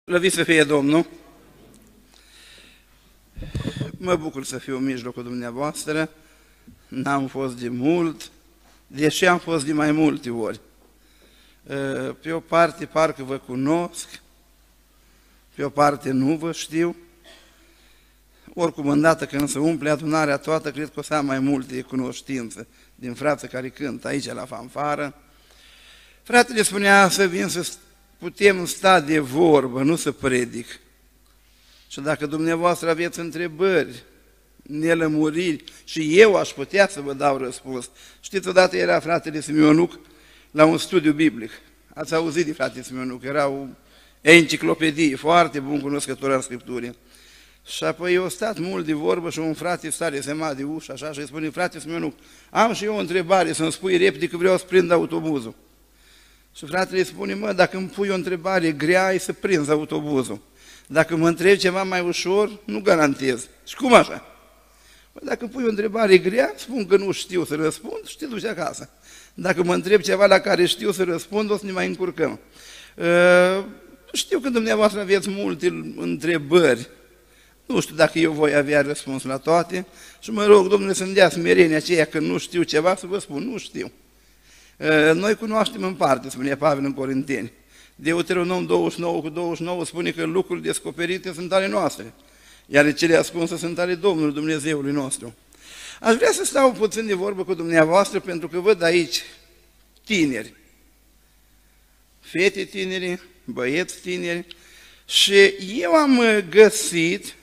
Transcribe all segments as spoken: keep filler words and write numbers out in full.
Slăvit să fie Domnul! Mă bucur să fiu în mijlocul dumneavoastră. N-am fost de mult, deși am fost de mai multe ori. Pe o parte parcă vă cunosc, pe o parte nu vă știu. Oricum, îndată când se umple adunarea toată, cred că o să am mai multe cunoștințe din frații care cântă aici la fanfară. Fratele spunea să vin să putem sta de vorbă, nu să predic. Și dacă dumneavoastră aveți întrebări, nelămuriri, și eu aș putea să vă dau răspuns. Știți, odată era fratele Simionuc la un studiu biblic. Ați auzit de fratele Simionuc, era o enciclopedie, foarte bun cunoscător al Scripturii. Și apoi eu stat mult de vorbă și un frate stare sema de ușă, așa, și îi spune: frate Simionuc, am și eu o întrebare, să-mi spui repede că vreau să prind autobuzul. Și fratele îi spune: mă, dacă îmi pui o întrebare grea, ai să prinzi autobuzul. Dacă mă întrebi ceva mai ușor, nu garantez. Și cum așa? Păi dacă pui o întrebare grea, spun că nu știu să răspund și te duci acasă. Dacă mă întreb ceva la care știu să răspund, o să ne mai încurcăm. Uh, știu că dumneavoastră aveți multe întrebări. Nu știu dacă eu voi avea răspuns la toate și mă rog, Domnule, să-mi dea smerenia aceea că nu știu ceva, să vă spun, nu știu. Uh, noi cunoaștem în parte, spune Pavel în Corinteni. Deuteronom douăzeci și nouă cu douăzeci și nouă spune că lucrurile descoperite sunt ale noastre, iar cele ascunse sunt ale Domnului Dumnezeului nostru. Aș vrea să stau puțin de vorbă cu dumneavoastră, pentru că văd aici tineri, fete tineri, băieți tineri, și eu am găsit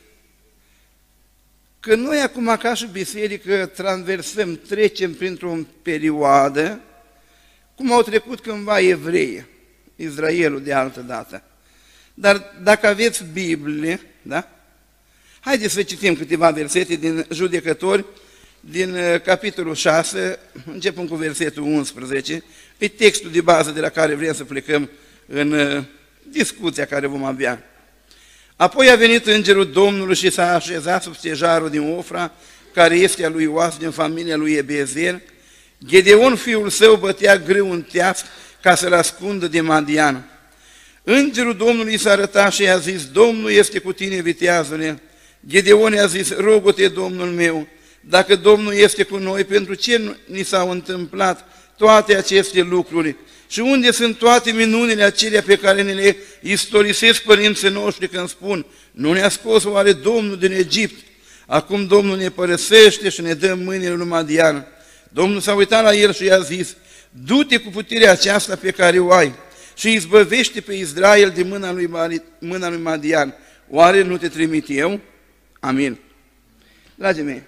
că noi acum, ca și biserică, transversăm, trecem printr-o perioadă, cum au trecut cândva evreii, Israelul de altă dată. Dar dacă aveți Biblie, da? Haideți să citim câteva versete din Judecători, din capitolul șase, începem cu versetul unsprezece, e textul de bază de la care vrem să plecăm în discuția care vom avea. Apoi a venit îngerul Domnului și s-a așezat sub stejarul din Ofra, care este a lui Ioas din familia lui Ebiezer. Gedeon, fiul său, bătea grâu în teasc ca să-l ascundă de Madian. Îngerul Domnului s-a arătat și i-a zis: Domnul este cu tine, viteazule. Gedeon i-a zis: rogă-te, Domnul meu, dacă Domnul este cu noi, pentru ce ni s-au întâmplat toate aceste lucruri? Și unde sunt toate minunile acelea pe care ne le istorisesc părinții noștri când spun: nu ne-a scos oare Domnul din Egipt? Acum Domnul ne părăsește și ne dă în mâinile lui Madian. Domnul s-a uitat la el și i-a zis: du-te cu puterea aceasta pe care o ai și izbăvește pe Israel de mâna lui, mâna lui Madian. Oare nu te trimit eu? Amin. Dragii mei,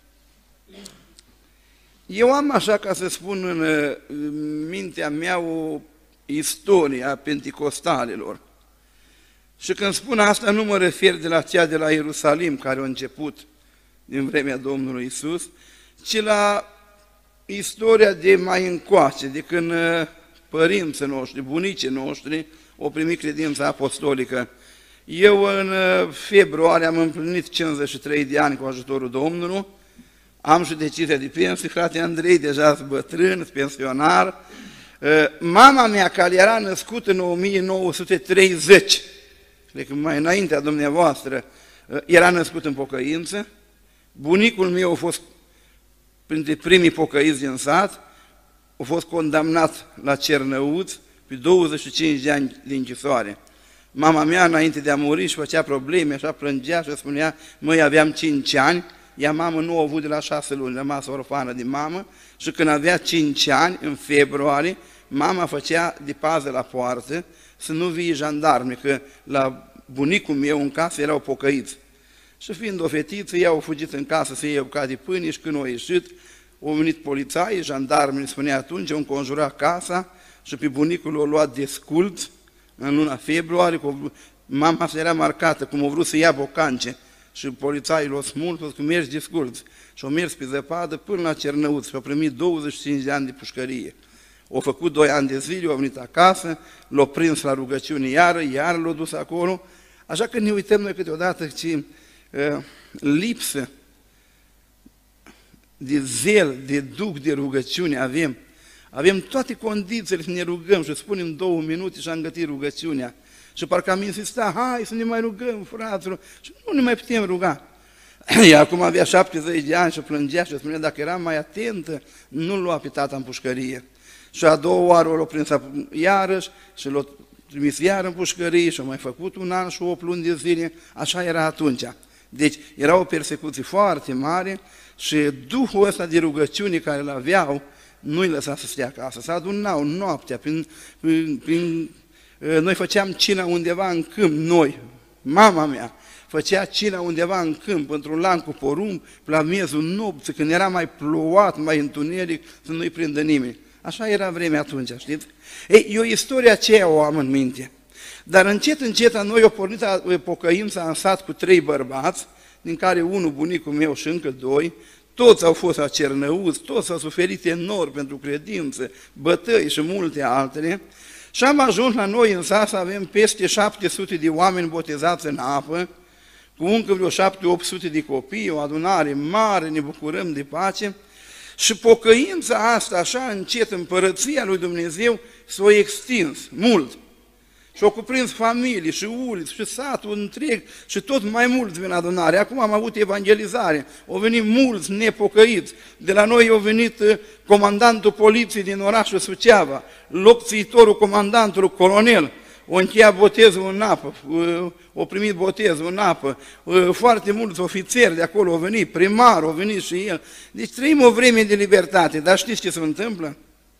eu am, așa ca să spun, în mintea mea o istorie a penticostalilor. Și când spun asta, nu mă refer de la cea de la Ierusalim, care a început din vremea Domnului Iisus, ci la istoria de mai încoace, de când părinții noștri, bunicii noștri, au primit credința apostolică. Eu în februarie am împlinit cincizeci și trei de ani cu ajutorul Domnului, am și decizia de pensie, frate Andrei deja bătrân, pensionar. Mama mea, care era născută în o mie nouă sute treizeci, cred că mai înaintea dumneavoastră, era născut în pocăință. Bunicul meu a fost printre primii pocăiți din sat, a fost condamnat la Cernăuț pe douăzeci și cinci de ani de închisoare. Mama mea, înainte de a muri, își făcea probleme, așa plângea și spunea: măi, aveam cinci ani, ea mamă nu a avut de la șase luni, rămas orfană de mamă, și când avea cinci ani, în februarie, mama făcea de pază la poartă să nu vie jandarmi, că la bunicul meu în casă erau pocăiți. Și fiind o fetiță, ea a fugit în casă să iei o bucată de pâine și când a ieșit, au venit polițai, jandarmii, îmi spunea atunci, au înconjurat casa și pe bunicul l-au luat de scult în luna februarie. Mama sa era marcată, cum au vrut să ia bocance, și polițaii l-au smuls, că mergi de scult. Și au mers pe zăpadă până la Cernăuț și au primit douăzeci și cinci de ani de pușcărie. Au făcut doi ani de zile, au venit acasă, l-au prins la rugăciune iară, iar l-au dus acolo. Așa că ne uităm noi câteodată ce uh, lipsă de zel, de duc de rugăciune avem. Avem toate condițiile să ne rugăm și spunem două minute și am gătit rugăciunea. Și parcă am insistat, hai să ne mai rugăm, fraților, și nu ne mai putem ruga. Ea acum avea șaptezeci de ani și plângea și spunea, dacă eram mai atentă, nu-l lua pe tata în pușcărie. Și a doua oară o l-a prins iarăși și l-a trimis iar în pușcărie și a mai făcut un an și opt luni de zile, așa era atunci. Deci era o persecuție foarte mare și duhul ăsta de rugăciune care îl aveau, nu-i lăsa să stea acasă, să adunau noaptea, prin, prin, prin, noi făceam cina undeva în câmp, noi, mama mea, făcea cina undeva în câmp, într-un lan cu porumb, la miezul nopții, când era mai plouat, mai întuneric, să nu-i prindă nimeni. Așa era vremea atunci, știți? Ei, eu istoria aceea o am în minte. Dar încet, încet, noi o pornit pocăința în sat cu trei bărbați, din care unul, bunicul meu și încă doi, toți au fost acernăuți, toți au suferit enorm pentru credință, bătăi și multe altele. Și am ajuns la noi în sat să avem peste șapte sute de oameni botezați în apă, cu încă vreo șapte opt sute de copii, o adunare mare, ne bucurăm de pace. Și pocăința asta, așa încet, împărăția lui Dumnezeu s-a extins mult. Și au cuprins familii și uliți și satul întreg și tot mai mulți vin adunare. Acum am avut evangelizare, au venit mulți nepocăiți. De la noi au venit comandantul poliției din orașul Suceava, locțiitorul comandantului, colonel, o încheiat botezul în apă, o primit botezul în apă, foarte mulți ofițeri de acolo au venit, primarul a venit și el. Deci trăim o vreme de libertate, dar știți ce se întâmplă?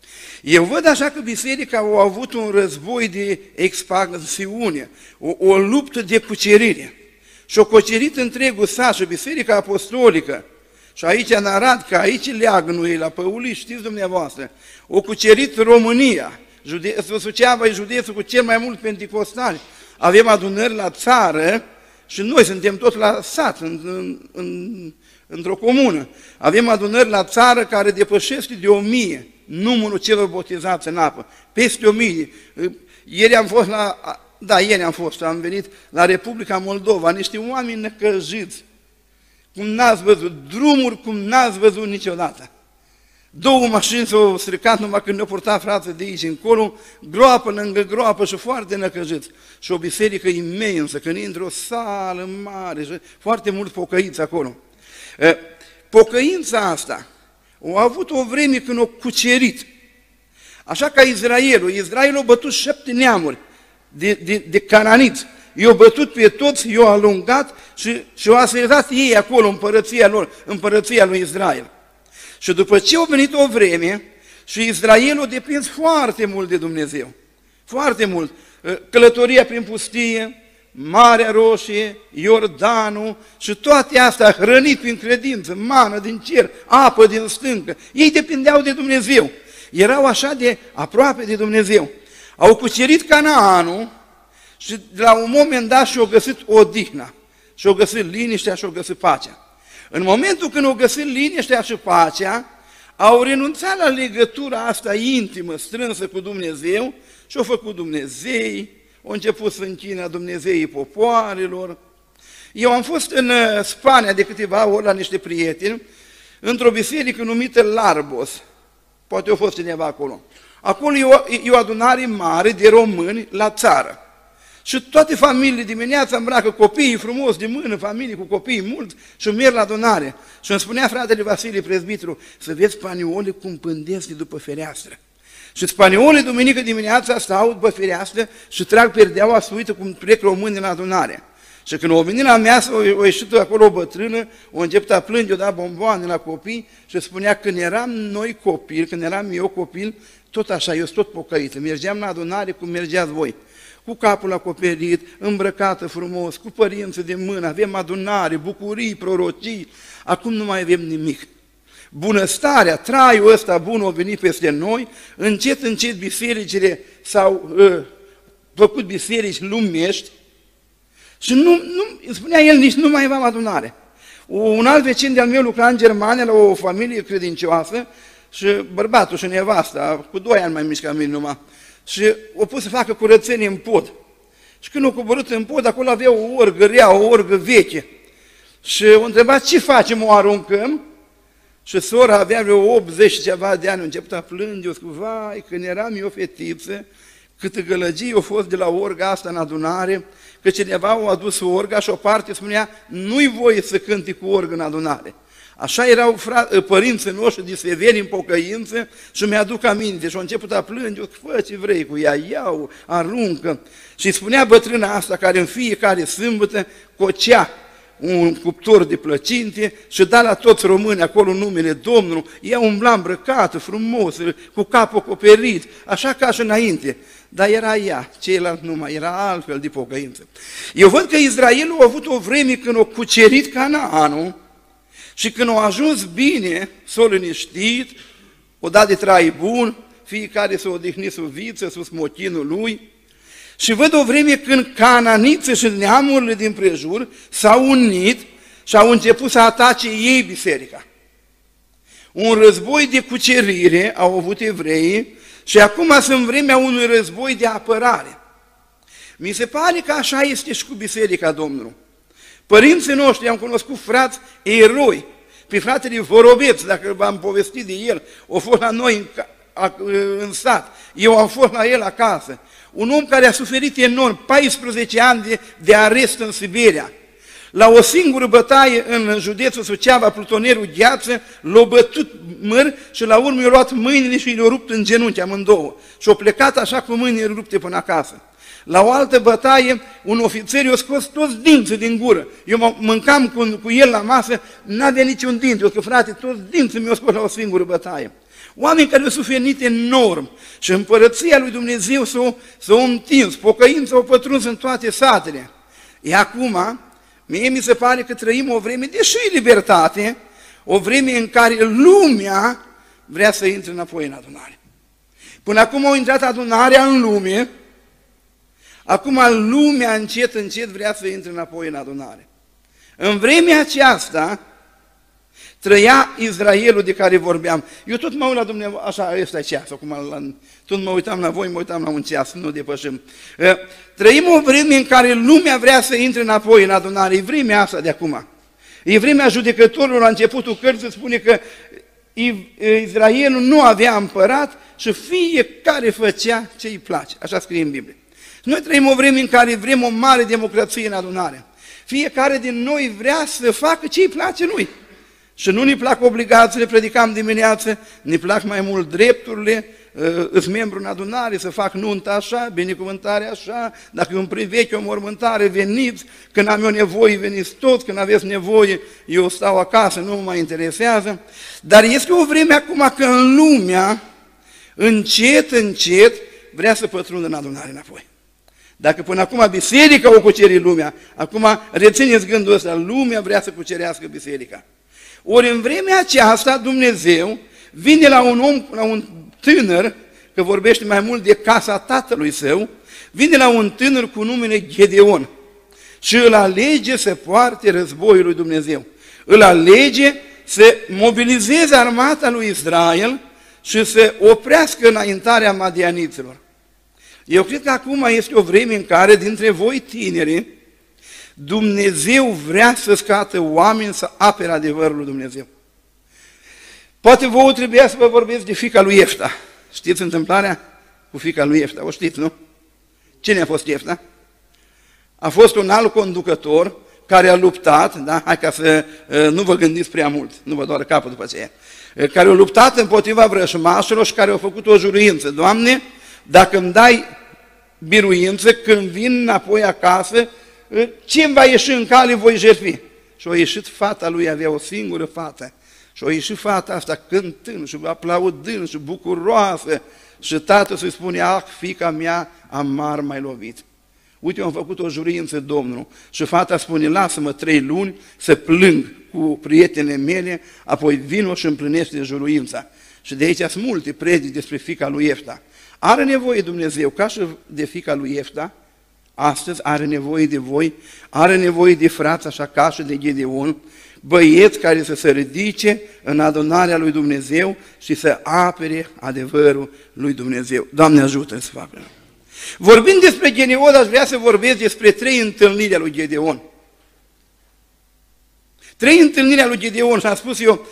Eu văd așa că biserica a avut un război de expansiune, o, o luptă de cucerire. Și-a cucerit întregul sat și biserica apostolică. Și aici în Arad, că aici leagănul ei la Păuliș, știți dumneavoastră, o cucerit România. Județul Suceava e județul cu cel mai mult penticostali. Avem adunări la țară și noi suntem tot la sat, în, în, în, într-o comună. Avem adunări la țară care depășesc de o mie numărul celor botezați în apă. Peste o mie. Ieri am fost la... Da, ieri am fost, am venit la Republica Moldova, niște oameni necăjiți, cum n-ați văzut, drumuri cum n-ați văzut niciodată. Două mașini s-au stricat numai când ne-au purtat frații de aici încolo, groapă lângă groapă și foarte năcăjiți. Și o biserică imensă, când intră o sală mare și foarte mult pocăiți acolo. Pocăința asta a avut o vreme când o cucerit. Așa ca Israelul. Israelul a bătut șapte neamuri de, de, de cananiți. I-au bătut pe toți, i-au alungat și, și au asezat ei acolo, împărăția lor, împărăția lui Israel. Și după ce a venit o vreme și Israelul a depins foarte mult de Dumnezeu, foarte mult, călătoria prin pustie, Marea Roșie, Iordanul și toate astea hrănit prin credință, mană din cer, apă din stâncă, ei depindeau de Dumnezeu, erau așa de aproape de Dumnezeu. Au cucerit Canaanul și de la un moment dat și-au găsit odihna, și-au găsit liniștea și-au găsit pacea. În momentul când au găsit liniștea și pacea, au renunțat la legătura asta intimă, strânsă cu Dumnezeu și au făcut Dumnezei, au început să închină Dumnezeii popoarelor. Eu am fost în Spania de câteva ori la niște prieteni, într-o biserică numită Larbos, poate au fost cineva acolo. Acolo e o, e o adunare mare de români la țară. Și toate familiile dimineața îmbracă copiii frumos de mână, familii cu copii mulți și merg la adunare. Și îmi spunea fratele Vasile Prezbitru, să vezi spaniolii cum pândesc de după fereastră. Și spaniolii duminică dimineața stau după fereastră și trag perdeaua să uită cum trec români în adunare. Și când o venit la measă, o ieșit acolo o bătrână, o început a plânge, o da bomboane la copii și spunea, când eram noi copil, când eram eu copil, tot așa, eu sunt tot pocăită, mergeam la adunare cum mergeați voi. Cu capul acoperit, îmbrăcată frumos, cu părinții de mână, avem adunare, bucurii, prorocii, acum nu mai avem nimic. Bunăstarea, traiul ăsta bun a venit peste noi, încet, încet bisericile s-au uh, făcut biserici lumești și nu, nu, spunea el, nici nu mai aveam adunare. Un alt vecin de-al meu lucra în Germania la o familie credincioasă și bărbatul și nevasta, cu doi ani mai mici ca mine numai, și o pus să facă curățenie în pod. Și când o coborât în pod, acolo avea o orgă rea, o orgă veche. Și o întrebat, ce facem, o aruncăm? Și sora avea vreo optzeci ceva de ani, a început a plânge, o spus, vai, când eram eu fetiță, câtă gălăgie a fost de la orga asta în adunare, că cineva a adus orga și o parte spunea, nu-i voie să cânti cu orgă în adunare. Așa erau părinții noștri de severi în pocăință și mi-aduc aminte și au început a plânge, fă ce vrei cu ea, iau, aruncă. Și spunea bătrâna asta care în fiecare sâmbătă cocea un cuptor de plăcinte și da la toți români acolo numele Domnului, ea umbla îmbrăcată, frumos, cu capul acoperit, așa ca și înainte. Dar era ea, ceilalți numai, era altfel de pocăință. Eu văd că Israelul a avut o vreme când a cucerit Canaanul și când a ajuns bine, s-a liniștit, o dat de trai bun, fiecare s-a odihnit sub viță, sub smochinul lui. Și văd o vreme când cananiții și neamurile din prejur s-au unit și au început să atace ei biserica. Un război de cucerire au avut evreii și acum sunt vremea unui război de apărare. Mi se pare că așa este și cu biserica Domnului. Părinții noștri am cunoscut frați eroi, pe fratele Vorobeț, dacă v-am povestit de el, a fost la noi în, în sat, eu am fost la el acasă. Un om care a suferit enorm, paisprezece ani de, de arest în Siberia. La o singură bătaie în județul Suceava, plutonierul Gheață l-a bătut măr și la urmă i-a luat mâinile și le-a rupt în genunchi amândouă. Și a plecat așa cu mâinile rupte până acasă. La o altă bătaie, un ofițer i-a scos toți dinții din gură. Eu mâncam cu, cu el la masă, n-avea niciun dinte. Eu zic, frate, toți dinții mi-au scos la o singură bătaie. Oameni care au suferit enorm și împărăția lui Dumnezeu s-a, s-a întins, pocăința a pătruns în toate satele. E acum, mie mi se pare că trăim o vreme, deși e libertate, o vreme în care lumea vrea să intre înapoi în adunare. Până acum a intrat adunarea în lume, acum lumea încet, încet vrea să intre înapoi în adunare. În vremea aceasta trăia Israelul de care vorbeam. Eu tot mă uit la Dumnezeu, așa, ăsta e ceas, acum, la, tot mă uitam la voi, mă uitam la un ceas, nu depășim. Trăim o vreme în care lumea vrea să intre înapoi în adunare, e vremea asta de acum. E vremea judecătorilor, la începutul cărții spune că Israelul nu avea împărat și fiecare făcea ce îi place, așa scrie în Biblie. Noi trăim o vreme în care vrem o mare democrație în adunare. Fiecare din noi vrea să facă ce îi place lui. Și nu ne plac obligațiile, predicam dimineață, ne plac mai mult drepturile, îți membru în adunare, să fac nuntă așa, binecuvântare așa, dacă e un privechi, o mormântare, veniți, când am eu nevoie, veniți toți, când aveți nevoie, eu stau acasă, nu mă mai interesează. Dar este o vreme acum că în lumea, încet, încet, vrea să pătrundă în adunare înapoi. Dacă până acum biserica o cuceri lumea, acum rețineți gândul ăsta, lumea vrea să cucerească biserica. Ori în vremea aceasta Dumnezeu vine la un om, la un tânăr, că vorbește mai mult de casa tatălui său, vine la un tânăr cu numele Gedeon și îl alege să poarte războiul lui Dumnezeu. Îl alege să mobilizeze armata lui Israel și să oprească înaintarea madianiților. Eu cred că acum este o vreme în care dintre voi tineri Dumnezeu vrea să scată oameni să apere adevărul lui Dumnezeu. Poate vouă trebuia să vă vorbesc de fiica lui Iefta. Știți întâmplarea cu fiica lui Iefta? O știți, nu? Cine a fost Iefta? A fost un alt conducător care a luptat, da? Hai ca să nu vă gândiți prea mult, nu vă doară capul după aceea, care a luptat împotriva vrășmașilor și care a făcut o juruință. Doamne, dacă îmi dai biruință, când vin înapoi acasă, ce îmi va ieși în cale, voi jertfi. Și a ieșit fata lui, avea o singură fată. Și a ieșit fata asta cântând și aplaudând și bucuroasă. Și tatăl să-i spune, ah, fiica mea, amar m-ai lovit. Uite, eu am făcut o jurință, Domnul. Și fata spune, lasă-mă trei luni să plâng cu prietenele mele, apoi vino și împlinește juruința. Și de aici sunt multe predici despre fiica lui Iefta. Are nevoie Dumnezeu, ca și de fiica lui Iefta, astăzi are nevoie de voi, are nevoie de frați, așa ca și de Gedeon, băieți care să se ridice în adunarea lui Dumnezeu și să apere adevărul lui Dumnezeu. Doamne ajută să facă. Vorbind despre Gedeon, aș vrea să vorbesc despre trei întâlniri ale lui Gedeon. Trei întâlniri ale lui Gedeon și am spus eu,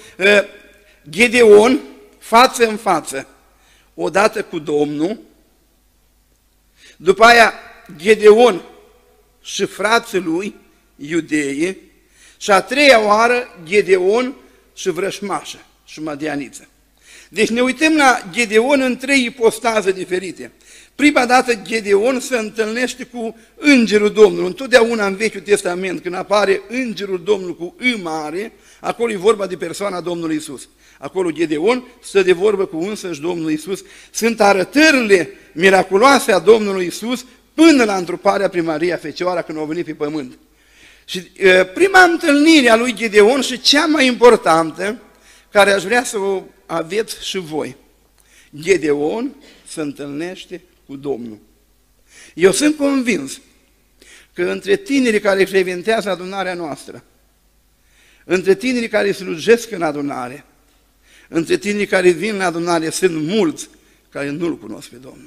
Gedeon, față în față, odată cu Domnul, După aia Gedeon și frații lui, iudeii, și a treia oară Gedeon și vrășmașă și madianiță. Deci ne uităm la Gedeon în trei ipostaze diferite. Prima dată Gedeon se întâlnește cu Îngerul Domnului. Întotdeauna în Vechiul Testament, când apare Îngerul Domnului cu I mare, acolo e vorba de persoana Domnului Iisus. Acolo Gedeon stă de vorbă cu însăși Domnul Iisus. Sunt arătările miraculoase a Domnului Iisus până la întruparea prin Maria Fecioara când au venit pe pământ. Și e, prima întâlnire a lui Gedeon și cea mai importantă, care aș vrea să o aveți și voi. Gedeon se întâlnește cu Domnul. Eu sunt convins că între tinerii care frecventează adunarea noastră, între tinerii care slujesc în adunare, între tinerii care vin la adunare, sunt mulți care nu-L cunosc pe Domnul.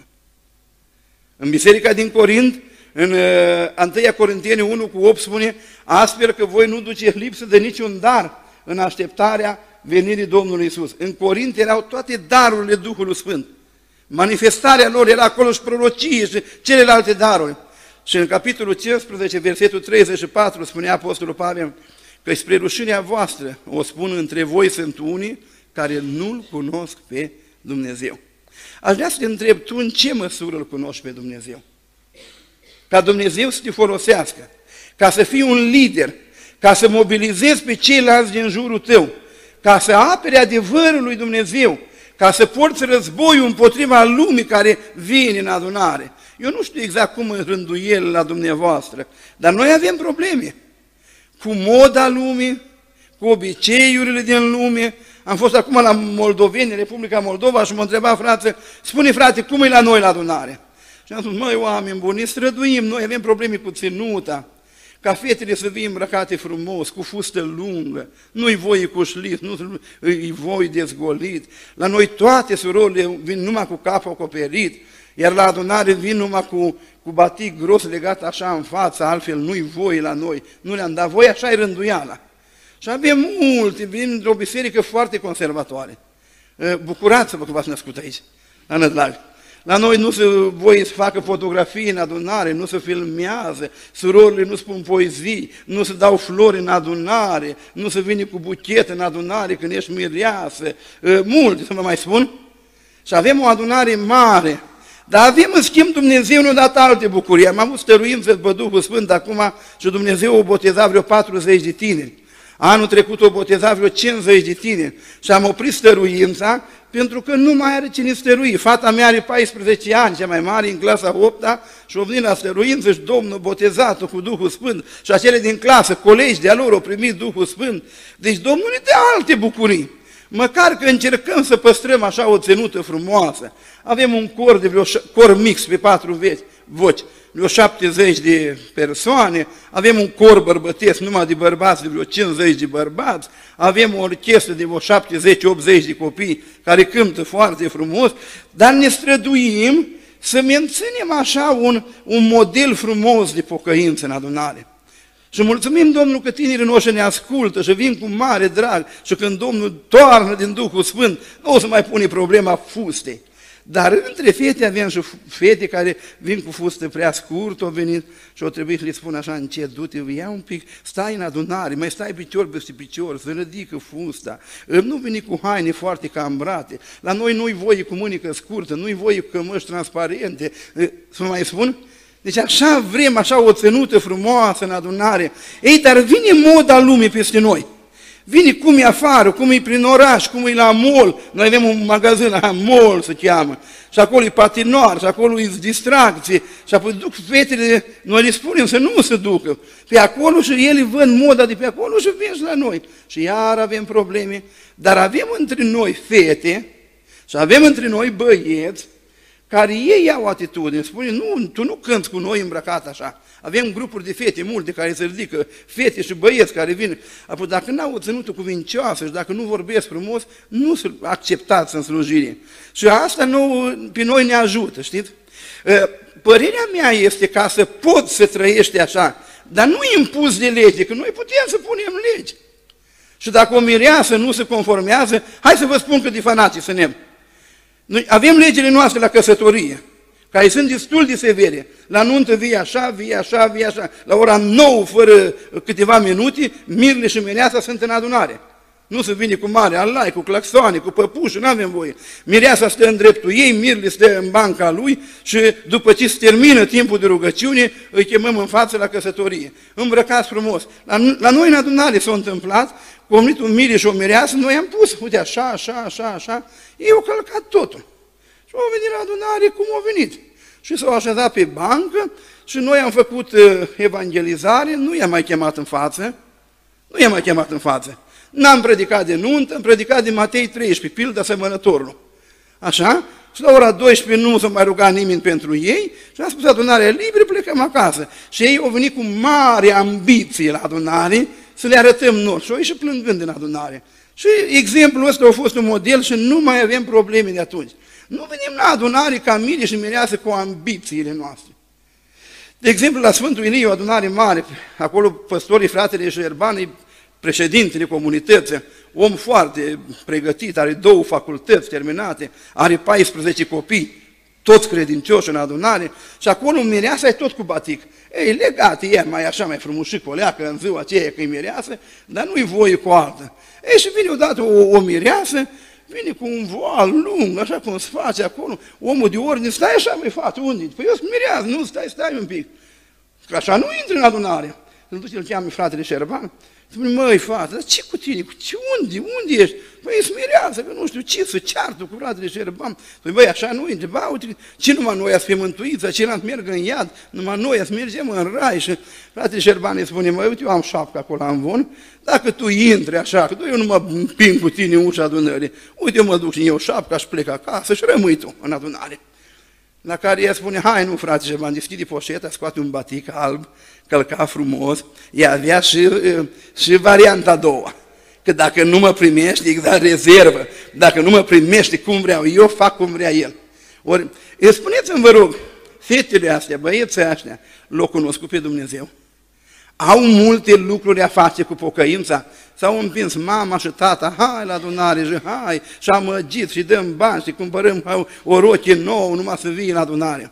În biserica din Corint, în întâi Corinteni unu cu opt spune: astfel că voi nu duceți lipsă de niciun dar în așteptarea venirii Domnului Iisus. În Corint erau toate darurile Duhului Sfânt. Manifestarea lor era acolo și prorocie și celelalte daruri. Și în capitolul cincisprezece, versetul treizeci și patru, spunea Apostolul Pavel că spre rușinea voastră, o spun, între voi sunt unii care nu-L cunosc pe Dumnezeu. Aș vrea să te întreb, tu în ce măsură Îl cunoști pe Dumnezeu? Ca Dumnezeu să te folosească, ca să fii un lider, ca să mobilizezi pe ceilalți din jurul tău, ca să apere adevărul lui Dumnezeu, ca să porți războiul împotriva lumii care vine în adunare. Eu nu știu exact cum în rânduiel la dumneavoastră, dar noi avem probleme cu moda lumii, cu obiceiurile din lume. Am fost acum la Moldoveni, Republica Moldova, și mă întreba frate, spune frate, cum e la noi la adunare? Și am spus, măi oameni buni, străduim, noi avem probleme cu ținuta, ca fetele să vii îmbrăcate frumos, cu fustă lungă, nu-i voi cu șlit, nu-i voi dezgolit. La noi toate surorile vin numai cu capul acoperit, iar la adunare vin numai cu, cu batic gros legat așa în față, altfel nu-i voi la noi, nu le-am dat voi, așa e rânduiala. Și avem multe, vin într-o biserică foarte conservatoare. Bucurați-vă că v-ați născut aici, la Nădlavi. La noi nu se voie să facă fotografii în adunare, nu se filmează, surorile nu spun poezii, nu se dau flori în adunare, nu se vine cu buchet în adunare când ești mireasă, multe să vă mai spun. Și avem o adunare mare, dar avem în schimb Dumnezeu ne-a dat alte bucurii. Am avut stăruință pe Duhul Sfânt acum și Dumnezeu o boteza vreo patruzeci de tineri. Anul trecut o boteza vreo cincizeci de tineri și am oprit stăruința pentru că nu mai are cine stărui. Fata mea are paisprezece ani, cea mai mare, în clasa a opta, și o venit la stăruință și Domnul botezat-o cu Duhul Sfânt și acele din clasă, colegi de-a lor, au primit Duhul Sfânt. Deci Domnul ne dă alte bucurii. Măcar că încercăm să păstrăm așa o ținută frumoasă. Avem un cor de vreo cor mix pe patru vechi, voci, vreo șaptezeci de persoane, avem un cor bărbătesc numai de bărbați, de vreo cincizeci de bărbați, avem o orchestră de vreo șaptezeci optzeci de copii care cântă foarte frumos, dar ne străduim să menținem așa un, un model frumos de pocăință în adunare. Și mulțumim Domnul că tinerii noștri ne ascultă și vin cu mare drag și când Domnul toarnă din Duhul Sfânt, nu o să mai pune problema fustei. Dar între fete avem și fete care vin cu fustă prea scurt, au venit și au trebuit să le spun așa încet, du-te, ia un pic, stai în adunare, mai stai picior peste picior, să ridică fusta, nu veni cu haine foarte cambrate, la noi nu-i voie cu mânică scurtă, nu-i voie cu cămăși transparente, să mai spun? Deci așa vrem, așa o ținută frumoasă în adunare. Ei, dar vine moda lumii peste noi. Vine cum e afară, cum e prin oraș, cum e la mall. Noi avem un magazin la mall, se cheamă. Și acolo e patinoar, și acolo e distracție. Și apoi duc fetele, noi le spunem să nu se ducă. Pe acolo și ele văd moda de pe acolo și vin și la noi. Și iar avem probleme. Dar avem între noi fete și avem între noi băieți care ei iau atitudine, spune, nu, tu nu cânți cu noi îmbrăcat așa. Avem grupuri de fete multe care se ridică, fete și băieți care vin. Apoi dacă n-au o ținută cuvincioasă și dacă nu vorbesc frumos, nu sunt acceptați în slujire. Și asta nu, pe noi ne ajută, știți? Părerea mea este ca să poți să trăiești așa, dar nu impus de lege, că noi putem să punem legi. Și dacă o mireasă nu se conformează, hai să vă spun că de fanații suntem. Noi avem legile noastre la căsătorie. care sunt destul de severe. La nuntă vii așa, vii așa, vii așa. La ora nouă, fără câteva minute, mirele și mireasa sunt în adunare. Nu se vine cu mare alai, cu claxoane, cu păpuși, nu avem voie. Mireasa stă în dreptul ei, mirele stă în banca lui și după ce se termină timpul de rugăciune, îi chemăm în față la căsătorie. Îmbrăcați frumos. La, la noi în adunare s-a întâmplat, cu un mire și o mireasă, noi am pus, uite, așa, așa, așa, așa, ei au călcat totul. Și au venit la adunare cum au venit. Și s-au așezat pe bancă și noi am făcut uh, evangelizare, nu i-am mai chemat în față, nu i-am mai chemat în față. N-am predicat de nuntă, am predicat de Matei treisprezece, pilda semănătorului. Așa? Și la ora douăsprezece nu s-a mai rugat nimeni pentru ei și a spus adunarea liberă, plecăm acasă. Și ei au venit cu mare ambiție la adunare să le arătăm noi. Și au ieșit plângând din adunare. Și exemplul ăsta a fost un model și nu mai avem probleme de atunci. Nu venim la adunare ca mire și mireasă cu ambițiile noastre. De exemplu, la Sfântul Ilie, o adunare mare, acolo păstorii, fratele Șerban, președintele comunității, om foarte pregătit, are două facultăți terminate, are paisprezece copii, toți credincioși în adunare, și acolo mireasa e tot cu batic. Ei, legat, e mai așa, mai frumușic, o leacă în ziua aceea că e mireasă, dar nu-i voie cu altă. Ei, și vine odată o, o mireasă, vine cu un voal lung, așa cum se face acolo, omul de ordine, stai așa, mai față, unde? Păi eu sunt mireasă, nu, stai, stai un pic. Că așa nu intră în adunare. Îl duce, îl cheamă fratele Șerban, spune, măi, fată, dar ce cu tine? Cu ce, unde? Unde ești? Păi e smirează, că nu știu ce, să ceartă cu fratele Șerban. Păi băi, așa nu intre, ba, uite, ce numai noi ați fi mântuiți, ceilalți merg în iad, numai noi ați mergem în rai. Și fratele Șerban îi spune, măi, uite, eu am șapcă acolo în von, dacă tu intri așa, că eu nu mă împing cu tine în ușa adunării, uite, eu mă duc și eu șapca și plec acasă și rămâi tu în adunare. La care ea spune, hai nu, frate Șerban, deschide poșeta, scoate un batic alb, călca frumos, ea avea și, și varianta a doua. Că dacă nu mă primești, exact rezervă, dacă nu mă primești cum vreau, eu fac cum vrea el. Ori, spuneți-mi, vă rog, fetele astea, băieții ăștia, l-au cunoscut pe Dumnezeu. Au multe lucruri a face cu pocăința, s-au împins mama și tata, hai la adunare și hai, și amăgit și dăm bani și cumpărăm o rochie nouă, numai să vii la adunare.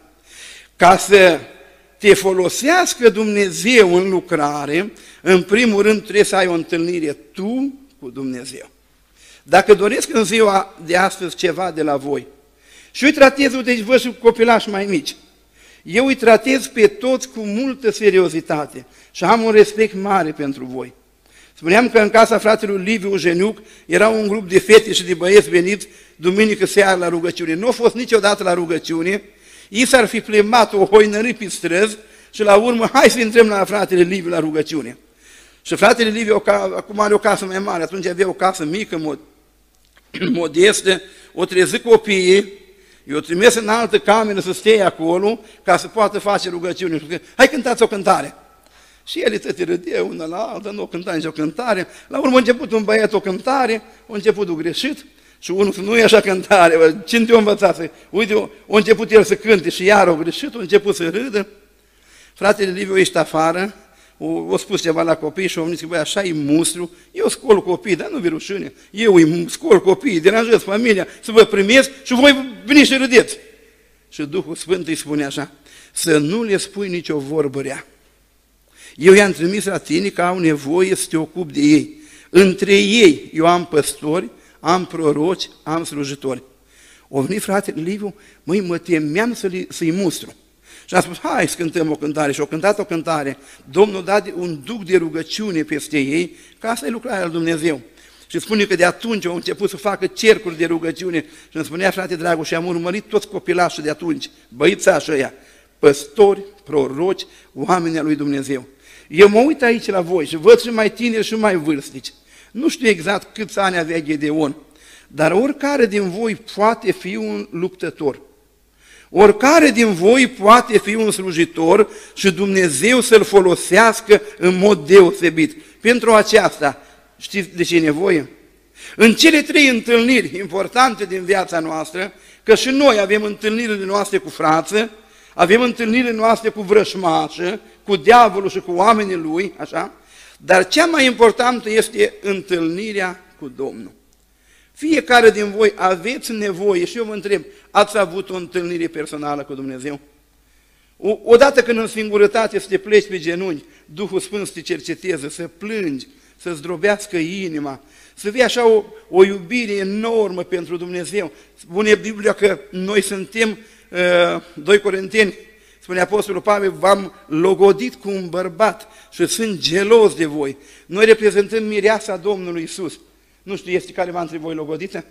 Ca să te folosească Dumnezeu în lucrare, în primul rând trebuie să ai o întâlnire tu cu Dumnezeu. Dacă doresc în ziua de astăzi ceva de la voi, și eu îi tratez, uite, văd și copilași mai mici, eu îi tratez pe toți cu multă seriozitate și am un respect mare pentru voi. Spuneam că în casa fratelui Liviu Jeniuc era un grup de fete și de băieți veniți duminică seara la rugăciune. Nu a fost niciodată la rugăciune, ei s-ar fi plimbat o hoinărie pe străzi și la urmă, hai să intrăm la fratele Liviu la rugăciune. Și fratele Liviu acum are o casă mai mare, atunci avea o casă mică, mod, modestă, o trezit copiii, eu trimis în altă cameră să stea acolo ca să poată face rugăciune. Hai cântați o cântare. Și ele tăte râdea una la alta, nu o cânta nici o cântare. La urmă a început un băiat o cântare, a început greșit și unul să nu e așa cântare. Cine te-a învățat? Uite, a început el să cânte și iar o greșit, a început să râdă. Fratele Liviu ești afară, o, o spus ceva la copii și au zis că băi, așa e mustru, eu scol copii, dar nu vi rușine, eu îi scol copii, deranjez familia, să vă primesc și voi veniți și râdeți. Și Duhul Sfânt îi spune așa, să nu le spui nicio vorbă rea. Eu i-am trimis la tine că au nevoie să te ocupi de ei. Între ei eu am păstori, am proroci, am slujitori. O venit fratele Liviu, măi, mă temeam să-i, să-i mustru. Și a spus, hai să cântăm o cântare. Și au cântat o cântare. Domnul a dat un duc de rugăciune peste ei, ca asta e lucrarea lui Dumnezeu. Și spune că de atunci au început să facă cercuri de rugăciune. Și îmi spunea, frate dragul, și am urmărit toți copilașii de atunci, băițași ăia, păstori, proroci, oameni al lui Dumnezeu. Eu mă uit aici la voi și văd și mai tineri și mai vârstnici. Nu știu exact câți ani avea Gedeon, dar oricare din voi poate fi un luptător. Oricare din voi poate fi un slujitor și Dumnezeu să-l folosească în mod deosebit. Pentru aceasta, știți de ce e nevoie? În cele trei întâlniri importante din viața noastră, că și noi avem întâlnirile noastre cu frață, avem întâlnirile noastre cu vrășmașă, cu diavolul și cu oamenii lui, așa, dar cea mai importantă este întâlnirea cu Domnul. Fiecare din voi aveți nevoie, și eu vă întreb, ați avut o întâlnire personală cu Dumnezeu? O, odată când în singurătate să te pleci pe genunchi, Duhul Sfânt să te cerceteze, să plângi, să zdrobească inima, să fie așa o, o iubire enormă pentru Dumnezeu. Spune Biblia că noi suntem, uh, doi Corinteni, spune Apostolul Pavel, v-am logodit cu un bărbat și sunt gelos de voi. Noi reprezentăm mireasa Domnului Iisus. Nu știu, este careva între voi logodită?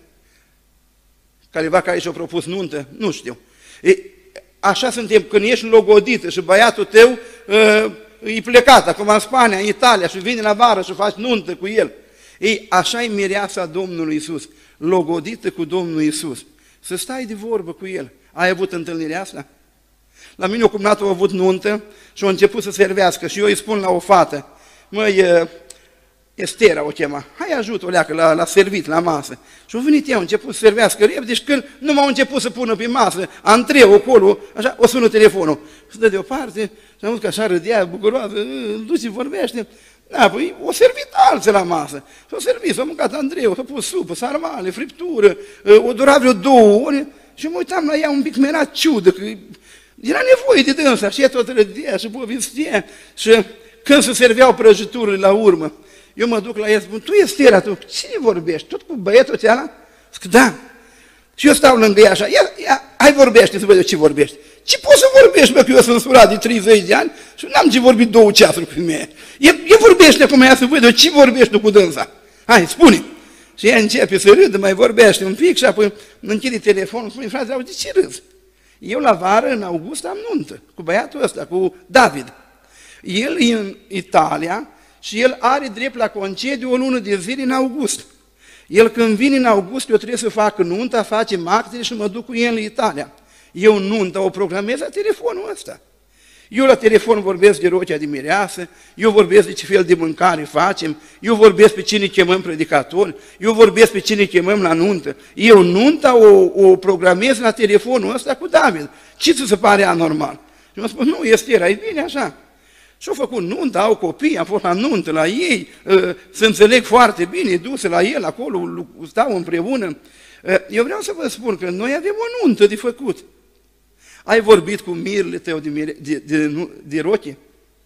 Careva care și-a propus nuntă? Nu știu. E, așa suntem, când ești logodită și băiatul tău uh, e plecat acum în Spania, în Italia și vine la vară și faci nuntă cu el. Ei, așa e mireasa Domnului Iisus, logodită cu Domnul Iisus. Să stai de vorbă cu El. Ai avut întâlnirea asta? La mine o cumnată a avut nuntă și a început să servească și eu îi spun la o fată, măi, Estera o chema, hai ajută-o leacă la, la servit, la masă. Și a venit ea, a început să servească repede și când nu m-au început să pună pe masă, antreu acolo, așa, o sună telefonul. Și dă deoparte și am văzut că așa râdea, bucuroasă, duce, vorbește. Da, păi o servit alții la masă. S-au servit, s-au mâncat Andreu, s-a pus supă, sarmale, friptură, o dura vreo două ore și mă uitam la ea un pic, mi-era ciudă, că era nevoie de dânsa și ea tot râdea și povestea. Și când se serveau prăjiturile la urmă, eu mă duc la ea și spun, tu Estera, tu, cine vorbești? Tot cu băietul ăla? Zic, da. Și eu stau lângă ea așa, ia, ia, hai vorbește să văd eu ce vorbești. Ce poți să vorbești, bă, că eu sunt surat de treizeci de ani și n-am ce vorbi două ceasuri cu femeia. E, e vorbește acum ea să văd eu ce vorbești tu cu dânsa. Hai, spune. Și ea începe să râdă, mai vorbește un pic și apoi închide telefonul, spune, frate, auzi, de ce râzi? Eu la vară, în august, am nuntă cu băiatul ăsta, cu David. El e în Italia și el are drept la concediu o lună de zile în august. El când vine în august, eu trebuie să fac nunta, facem actele și mă duc cu el în Italia. Eu nunta o programez la telefonul ăsta. Eu la telefon vorbesc de rocea de mireasă, eu vorbesc de ce fel de mâncare facem, eu vorbesc pe cine chemăm predicatori, eu vorbesc pe cine chemăm la nuntă. Eu nunta o, o programez la telefonul ăsta cu David. Ce ți se pare anormal? Și m-a spus, nu, Estera, e bine așa. Și-au făcut nuntă, au copii, am fost la nuntă la ei, se înțeleg foarte bine, duse la el acolo, stau împreună. Eu vreau să vă spun că noi avem o nuntă de făcut. Ai vorbit cu mirele tău de, mire, de, de, de, de roche?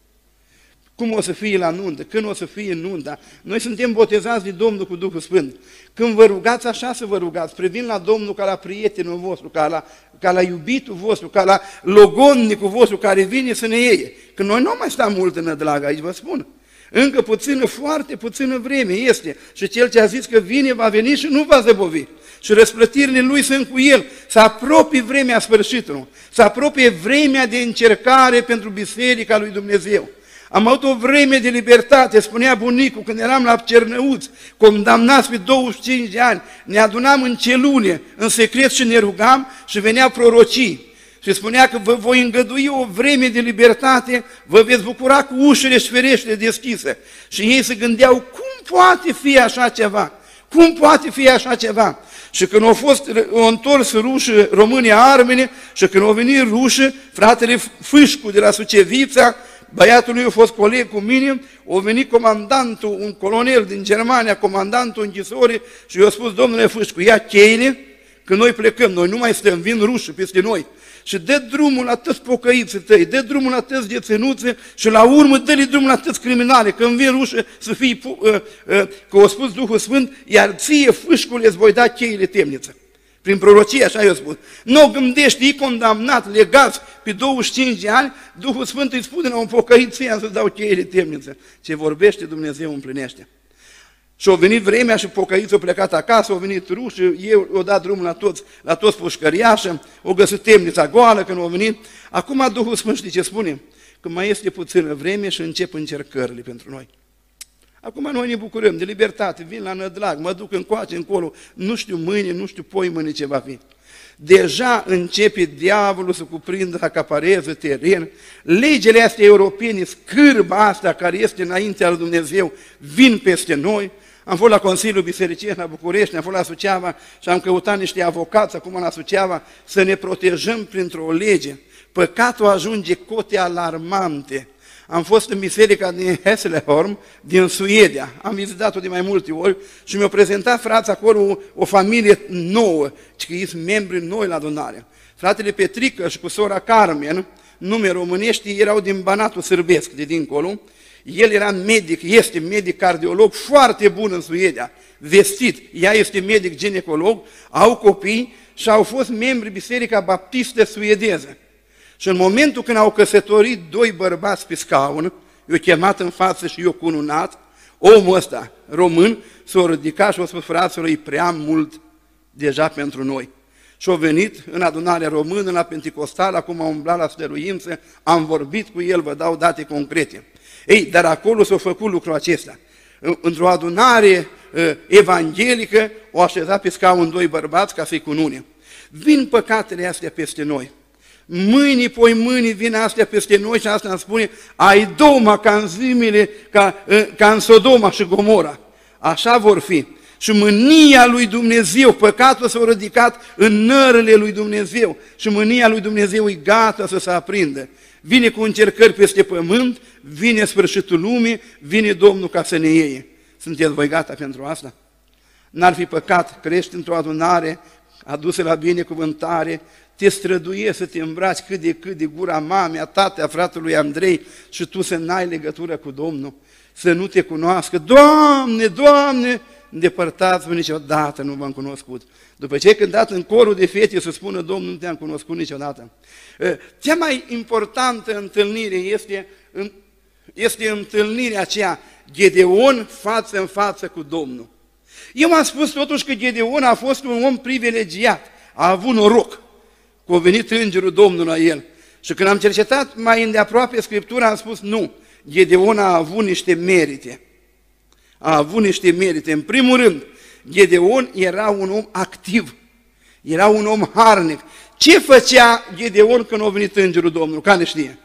Cum o să fie la nuntă? Când o să fie nunta? Noi suntem botezați de Domnul cu Duhul Sfânt. Când vă rugați, așa să vă rugați, privind la Domnul ca la prietenul vostru, ca la, ca la iubitul vostru, ca la logodnicul vostru care vine să ne iei. Că noi nu mai stăm mult în nădlagă, aici vă spun. Încă puțină, foarte puțină vreme este. Și cel ce a zis că vine, va veni și nu va zăbovi. Și răsplătirile lui sunt cu el. Să apropie vremea sfârșitului. Să apropie vremea de încercare pentru Biserica lui Dumnezeu. Am avut o vreme de libertate, spunea bunicul când eram la Cernăuți, condamnați pe douăzeci și cinci de ani, ne adunam în celule, în secret și ne rugam și venea prorocii. Și spunea că vă voi îngădui o vreme de libertate, vă veți bucura cu ușile și fereștile deschise. Și ei se gândeau, cum poate fi așa ceva? Cum poate fi așa ceva? Și când au fost au întors rușii România armele și când au venit rușii, fratele Fâșcu de la Sucevița, băiatul lui a fost coleg cu mine, a venit comandantul, un colonel din Germania, comandantul închisorii și i-a spus, domnule Fâșcu, ia cheile, că noi plecăm, noi nu mai stăm, vin rușii peste noi. Și dă drumul la toți pocăiții tăi, dă drumul la toți deținuți și la urmă dă-le drumul la toți criminale, când vin rușii să fii, uh, uh, că a spus Duhul Sfânt, iar ție, Fâșcule, îți voi da cheile temniță. Prin prorocie, așa i-a spus. Nu o gândești, e condamnat, legați pe douăzeci și cinci de ani, Duhul Sfânt îi spune la un pocăit ție să dau cheile temniță. Ce vorbește Dumnezeu împlinește. Și au venit vremea și pocăiții au plecat acasă, au venit rușii, eu au dat drumul la toți, la toți pușcăriași, au găsit temnița goală când au venit. Acum Duhul Sfânt știi ce spune? Că mai este puțină vreme și încep încercările pentru noi. Acum noi ne bucurăm de libertate, vin la nădlag, mă duc încoace, încolo, nu știu mâine, nu știu poi mâine ce va fi. Deja începe diavolul să cuprindă, să acapareze teren. Legile astea europene, scârba asta care este înaintea lui Dumnezeu, vin peste noi. Am fost la Consiliul Bisericesc la București, am fost la Suceava și am căutat niște avocați acum la Suceava să ne protejăm printr-o lege. Păcatul ajunge cote alarmante. Am fost în biserica din Hässleholm, din Suedia. Am vizitat-o de mai multe ori și mi-au prezentat frații acolo o familie nouă, că sunt membri noi la adunare. Fratele Petrică și cu sora Carmen, nume românești, erau din Banatul Sârbesc, de dincolo. El era medic, este medic cardiolog, foarte bun în Suedia, vestit. Ea este medic ginecolog, au copii și au fost membri Biserica Baptistă Suedeză. Și în momentul când au căsătorit doi bărbați pe scaun, i-au chemat în față și i-au cununat, omul ăsta, român, s-a ridicat și a spus, fraților, e prea mult deja pentru noi. Și-au venit în adunarea română, la Pentecostal, acum am umblat la stăruință, am vorbit cu el, vă dau date concrete. Ei, dar acolo s-a făcut lucrul acesta. Într-o adunare evanghelică, o așezat pe scaun doi bărbați ca să-i cunune. Vin păcatele astea peste noi. Mâini, poi mâini vin astea peste noi și asta îmi spune, ai doma ca în zimile, ca, ca în Sodoma și Gomora. Așa vor fi. Și mânia lui Dumnezeu, păcatul s-a ridicat în nărele lui Dumnezeu și mânia lui Dumnezeu e gata să se aprindă. Vine cu încercări peste pământ, vine sfârșitul lumii, vine Domnul ca să ne iei. Sunteți voi gata pentru asta? N-ar fi păcat, crești într-o adunare, adusă la binecuvântare, te străduie să te îmbraci cât de cât de gura mamei, a tatei, a fratelui Andrei și tu să n-ai legătură cu Domnul, să nu te cunoască. Doamne, Doamne, îndepărtați-vă, niciodată nu v-am cunoscut. După ce ai cântat în corul de fete să spună Domnul, nu te-am cunoscut niciodată. Cea mai importantă întâlnire este, este întâlnirea aceea, Gedeon față în față cu Domnul. Eu am spus totuși că Gedeon a fost un om privilegiat, a avut noroc, că a venit îngerul Domnului la el. Și când am cercetat mai îndeaproape Scriptura, am spus nu, Gedeon a avut niște merite. A avut niște merite. În primul rând, Gedeon era un om activ, era un om harnic. Ce făcea Gedeon când a venit îngerul Domnului? Care știe?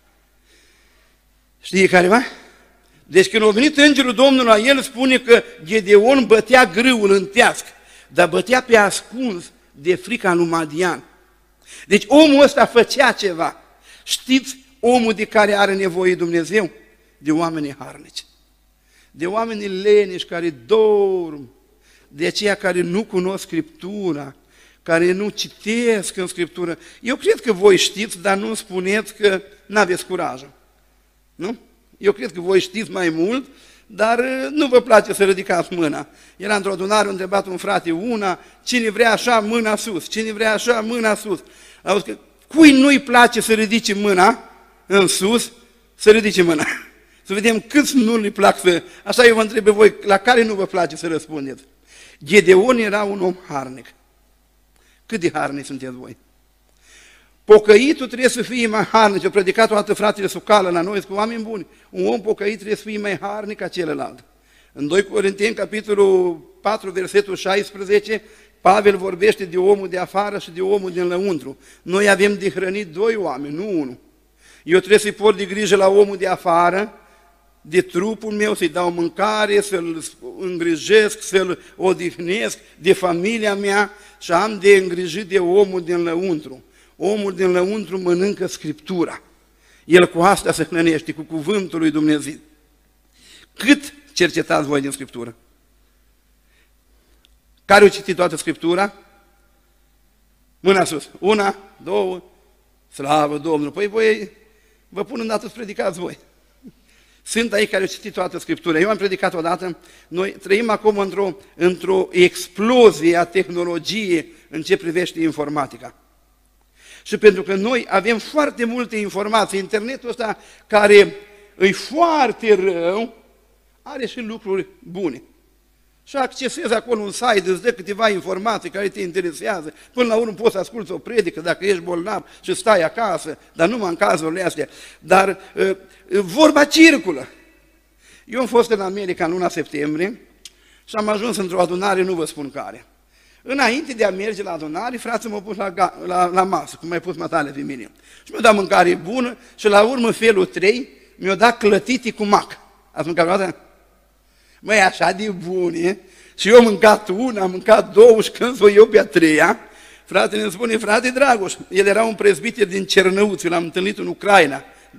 Știe careva? Deci când a venit îngerul Domnului la el, spune că Gedeon bătea grâul în teasc, dar bătea pe ascuns de frica lui Madian. Deci omul ăsta făcea ceva. Știți omul de care are nevoie Dumnezeu? De oameni harnici. De oamenii leniși care dorm, de aceia care nu cunosc Scriptura, care nu citesc în Scriptură. Eu cred că voi știți, dar nu spuneți că n-aveți curajul. Nu? Eu cred că voi știți mai mult, dar nu vă place să ridicați mâna. Era într-o adunare, a întrebat un frate una, cine vrea așa, mâna sus, cine vrea așa, mâna sus. Auzi că cui nu-i place să ridice mâna în sus, să ridice mâna. Să vedem câți nu le plac să... Așa eu vă întreb pe voi, la care nu vă place să răspundeți? Gedeon era un om harnic. Cât de harnici sunteți voi? Pocăitul trebuie să fie mai harnic. Eu predicat o dată fratele Sucală la noi, cu oameni buni. Un om pocăit trebuie să fie mai harnic ca celălalt. În doi Corinteni, capitolul patru, versetul șaisprezece, Pavel vorbește de omul de afară și de omul din lăuntru. Noi avem de hrănit doi oameni, nu unul. Eu trebuie să-i port de grijă la omul de afară, de trupul meu, să-i dau mâncare, să-l îngrijesc, să-l odihnesc, de familia mea și am de îngrijit de omul din lăuntru. Omul din lăuntru mănâncă Scriptura. El cu asta se hrănește, cu cuvântul lui Dumnezeu. Cât cercetați voi din Scriptură? Care au citit toată Scriptura? Mâna sus. Una, două, slavă Domnului. Păi voi, vă pun îndată să predicați voi. Sunt aici care au citit toată Scriptura. Eu am predicat odată, noi trăim acum într-o, într-o explozie a tehnologiei în ce privește informatica. Și pentru că noi avem foarte multe informații, internetul ăsta care e foarte rău, are și lucruri bune. Și accesezi acolo un site, îți dă câteva informații care te interesează. Până la urmă poți să asculți o predică dacă ești bolnav și stai acasă, dar numai în cazurile astea. Dar uh, vorba circulă. Eu am fost în America în luna septembrie și am ajuns într-o adunare, nu vă spun care. Înainte de a merge la adunare, frații m-au pus la, la, la masă, cum ai pus matale pe mine. Și mi-au dat mâncare bună și la urmă felul trei mi-au dat clătiti cu mac. Ați mâncat vreodată? Măi, așa de bune, și eu am mâncat una, am mâncat două și când s-o eu pe a treia, fratele îmi spune, frate Dragoș, el era un prezbiter din Cernăuți, l-am întâlnit în Ucraina,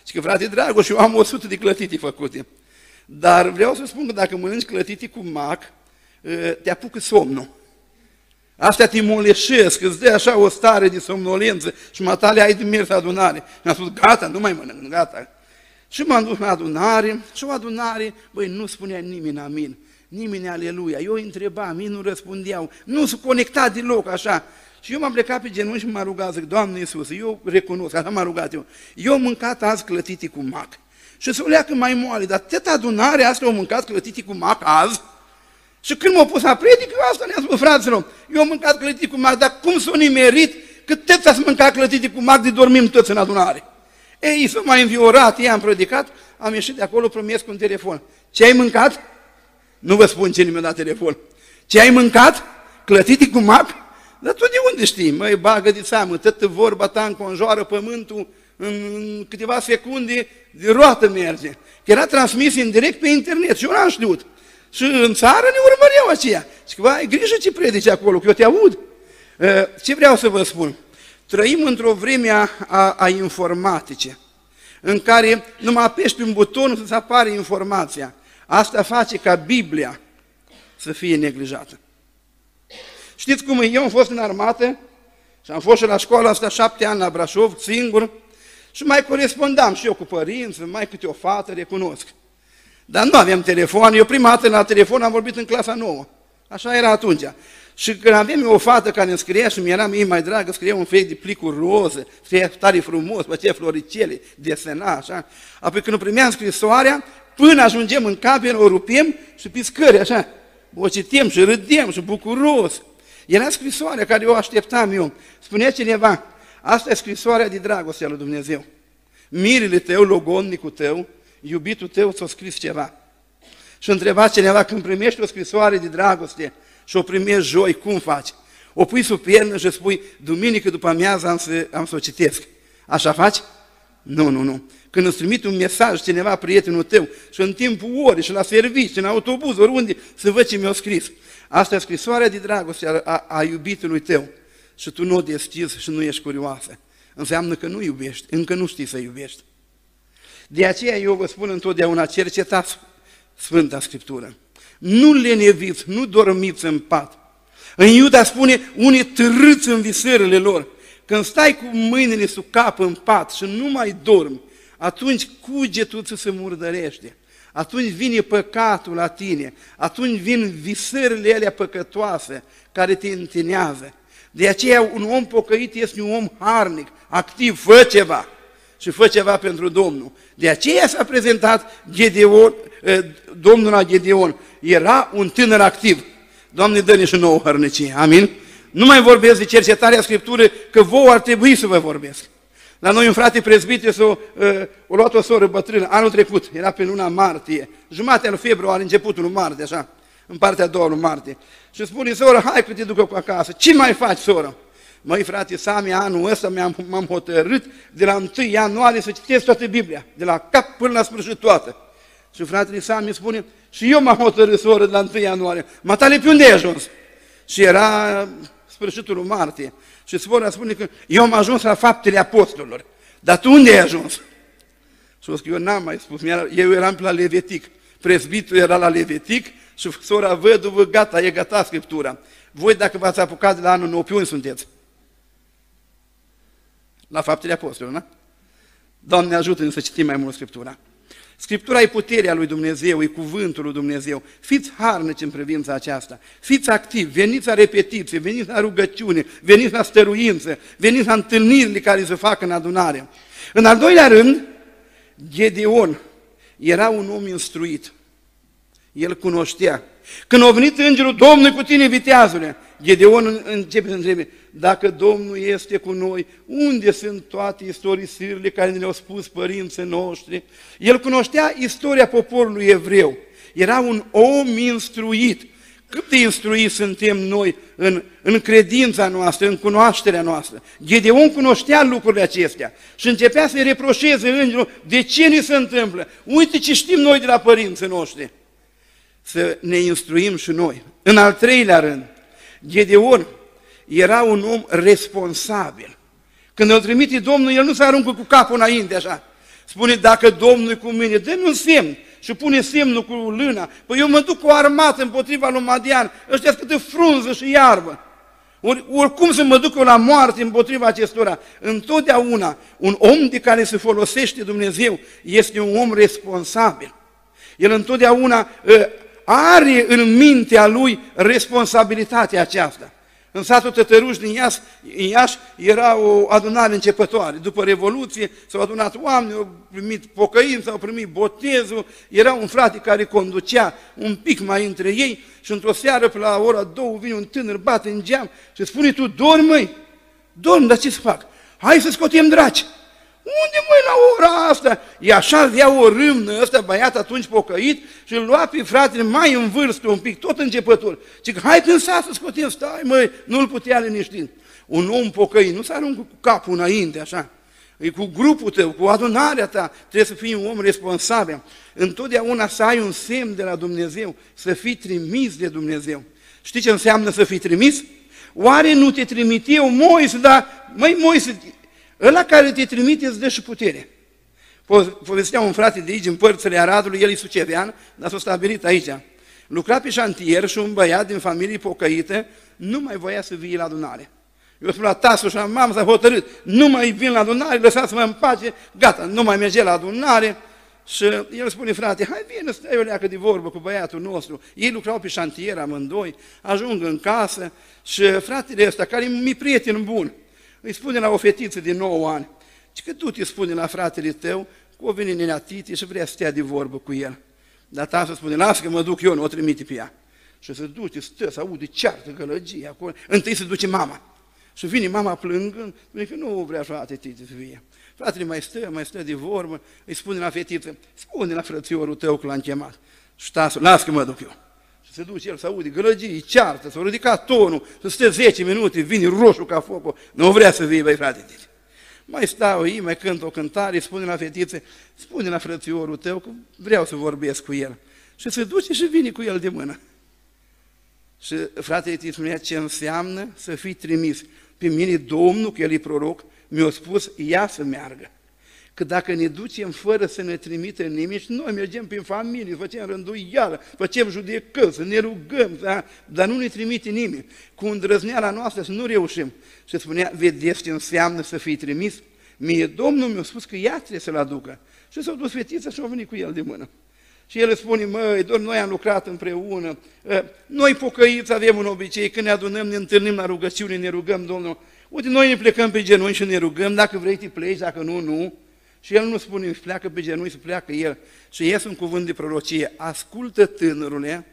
Și că, frate Dragoș, eu am o sută de clătiti făcute. Dar vreau să spun că dacă mănânci clătiti cu mac, te apucă somnul. Astea te moleșesc, îți dă așa o stare de somnolență și matale ai de mers la adunare. Mi-a spus, gata, nu mai mănânc, gata. Și m-am dus la adunare și o adunare, băi, nu spunea nimeni amin, nimeni aleluia. Eu îi întrebam, ei nu răspundeau, nu se conecta deloc așa. Și eu m-am plecat pe genunchi și m-am rugat, zic, Doamne Iisuse, eu recunosc, așa m-am rugat eu, eu am mâncat azi clătiti cu mac. Și se o leacă mai moale, dar tot adunarea asta au mâncat clătiti cu mac azi? Și când m-au pus la predică, asta ne-a spus, fraților, eu am mâncat clătiti cu mac, dar cum s-o nimerit că toți ați mâncat clătiti cu mac de dormim toți în adunare? Ei, s-au mai înviorat, ei am predicat, am ieșit de acolo, primesc un telefon. Ce ai mâncat? Nu vă spun cine mi-a dat telefon. Ce ai mâncat? Clătiti cu mac? Dar tu de unde știi? Măi, bagă de seamă, toată vorba ta înconjoară pământul în câteva secunde, de roată merge. Că era transmis în direct pe internet și eu n-am știut. Și în țară ne urmăreau aceia. Și că, ai grijă ce predici acolo, că eu te aud. Ce vreau să vă spun? Trăim într-o vreme a, a, a informatice, în care numai apeși pe un buton să-ți apare informația. Asta face ca Biblia să fie neglijată. Știți cum e? Eu am fost în armată și am fost și la școala asta șapte ani la Brașov, singur, și mai corespondam și eu cu părinți, mai câte o fată, recunosc. Dar nu aveam telefon, eu prima dată la telefon am vorbit în clasa nouă, așa era atunci. Și când aveam eu o fată care îmi scria și mi-era mie mai dragă, scria un fel de plicuri roze, scria tare frumos, făcea floricele, desena, așa. Apoi când o primeam scrisoarea, până ajungem în cameră, o rupem și pe scări, așa, o citem și râdem și bucuros. Era scrisoarea care o așteptam eu. Spunea cineva, asta e scrisoarea de dragoste a lui Dumnezeu. Mirele tău, logodnicul tău, iubitul tău ți-a scris ceva. Și întreba cineva, când primești o scrisoare de dragoste și o primești joi, cum faci? O pui sub piernă și spui, duminică după amiază am să, am să o citesc. Așa faci? Nu, nu, nu. Când îți trimite un mesaj cineva, prietenul tău, și în timpul orei, și la serviciu, în autobuz, oriunde, să văd ce mi-a scris. Asta e scrisoarea de dragoste a, a, a iubitului tău. Și tu nu o deschizi și nu ești curioasă. Înseamnă că nu iubești, încă nu știi să iubești. De aceea eu vă spun întotdeauna, cercetați Sfânta Scriptură. Nu leneviți, nu dormiți în pat. În Iuda spune, unii târâți în visările lor. Când stai cu mâinile sub cap în pat și nu mai dormi, atunci cugetul ți se murdărește. Atunci vine păcatul la tine, atunci vin visările alea păcătoase care te întinează. De aceea un om pocăit este un om harnic, activ, fă ceva și fă ceva pentru Domnul. De aceea s-a prezentat Gedeon, Domnul la Gedeon. Era un tânăr activ. Doamne, dă-ne și nouă hărnicie. Amin? Nu mai vorbesc de cercetarea Scripturii, că vouă ar trebui să vă vorbesc. La noi un frate prezbiter s-o, o luat o soră bătrână, anul trecut, era pe luna martie, jumatea lui februarie, începutul lui martie, așa, în partea a doua lui martie. Și spune, soră, hai că te duc cu acasă. Ce mai faci, soră? Măi, frate, Sami, anul ăsta m-am hotărât de la întâi ianuarie să citesc toată Biblia, de la cap până la sfârșit toată. Și fratele Sami spune, și eu m-am hotărât, soră, de la întâi ianuarie. Matale, pe unde ai ajuns? Și era sfârșitul lui martie. Și sfora spune că eu am ajuns la Faptele Apostolilor. Dar tu unde ai ajuns? Și o că eu n-am mai spus, eu eram la Levitic. Prezbitul era la Levitic și sora văduvă, gata, e gata Scriptura. Voi, dacă v-ați apucat de la anul nou, pe unde sunteți? La Faptele Apostolilor, nu? Doamne, ajută-ne să citim mai mult Scriptura. Scriptura e puterea lui Dumnezeu, e cuvântul lui Dumnezeu. Fiți harnici în privința aceasta, fiți activi, veniți la repetiție, veniți la rugăciune, veniți la stăruință, veniți la întâlnirile care se fac în adunare. În al doilea rând, Gedeon era un om instruit. El cunoștea. Când a venit îngerul, Domnul cu tine, viteazule, Gedeon începe să întrebe, dacă Domnul este cu noi, unde sunt toate istorisirile care ne le-au spus părinții noștri? El cunoștea istoria poporului evreu. Era un om instruit. Cât de instruiți suntem noi în, în credința noastră, în cunoașterea noastră. Gedeon cunoștea lucrurile acestea și începea să-i reproșeze îngerul, de ce ni se întâmplă? Uite ce știm noi de la părinții noștri. Să ne instruim și noi. În al treilea rând, Gedeon era un om responsabil. Când îl trimite Domnul, el nu se aruncă cu capul înainte așa, Spune, dacă Domnul e cu mine, dă-mi un semn și pune semnul cu lâna. Păi eu mă duc cu o armată împotriva lui Madian, ăștia câte frunză și iarbă. Or, oricum să mă duc eu la moarte împotriva acestora. Întotdeauna un om de care se folosește Dumnezeu este un om responsabil. El întotdeauna are în mintea lui responsabilitatea aceasta. În satul Tătăruș din Iași, în Iași era o adunare începătoare. După Revoluție s-au adunat oameni, au primit pocăință, au primit botezul. Era un frate care conducea un pic mai între ei și într-o seară, pe la ora două, vine un tânăr, bate în geam și spune, tu dormi, măi? Dormi, dar ce să fac? Hai să scotem draci! Unde, măi, la ora asta? E așa avea o râmnă, ăsta băiat atunci pocăit și îl lua pe fratele mai în vârstă un pic, tot începător. Zic, hai prin sat să scotem, stai, măi, nu-l putea liniști. Un om pocăit nu se aruncă cu capul înainte, așa. E cu grupul tău, cu adunarea ta, trebuie să fii un om responsabil. Întotdeauna să ai un semn de la Dumnezeu, să fii trimis de Dumnezeu. Știi ce înseamnă să fii trimis? Oare nu te trimit eu, Moise, dar, măi, Moise, ăla care te trimite îți dă și putere. Povestea un frate de aici, în părțile Aradului, el e sucevean, dar s-a stabilit aici. Lucra pe șantier și un băiat din familie pocăită nu mai voia să vie la adunare. Eu spun la tasul și la mamă, s-a hotărât, nu mai vin la adunare, lăsați-mă în pace, gata, nu mai merge la adunare. Și el spune, frate, hai vină, stai o leacă de vorbă cu băiatul nostru. Ei lucrau pe șantier amândoi, ajung în casă și fratele ăsta, care mi-e prieten bun, îi spune la o fetiță de nouă ani, ci că tu te spune la fratele tău că o vine nenea Titi și vrea să stea de vorbă cu el. Dar tatăl spune, lasă că mă duc eu, nu o trimite pe ea. Și se duce, stă, se aude ceartă, gălăgie acolo. Întâi se duce mama. Și vine mama plângând, spune că nu vrea frate Titi să vie. Fratele mai stă, mai stă de vorbă, îi spune la fetiță, spune la frățiorul tău că l-am chemat. Și tasul, lasă că mă duc eu. Și se duce el, se aude gălăgie, ceartă, s-a ridicat tonul, să stă zece minute, vine roșu ca focul, nu vrea să vie, băi frate Titi. Mai stau ei, mai cânt o cântare, spune la fetiță, spune la frățiorul tău că vreau să vorbesc cu el. Și se duce și vine cu el de mână. Și fratele Titi spunea ce înseamnă să fii trimis. Pe mine Domnul, că el e proroc, mi-a spus, ia să meargă. Că dacă ne ducem fără să ne trimită nimeni și noi mergem prin familie, facem rânduială, facem judecăți, să ne rugăm, da? Dar nu ne trimite nimeni. Cu îndrăzneala noastră să nu reușim. Și spunea, vedeți ce înseamnă să fii trimis? Mie Domnul mi-a spus că ea trebuie să-l aducă. Și s-a dus fetița și a venit cu el de mână. Și el îi spune, măi, doar noi am lucrat împreună, noi pocăiți avem un obicei, când ne adunăm, ne întâlnim la rugăciune, ne rugăm, Domnul, uite, noi ne plecăm pe genunchi și ne rugăm, dacă vrei te pleci, dacă nu, nu. Și el nu spune, își pleacă pe genunchi, să pleacă el. Și ies un cuvânt de prorocie, ascultă tânărule,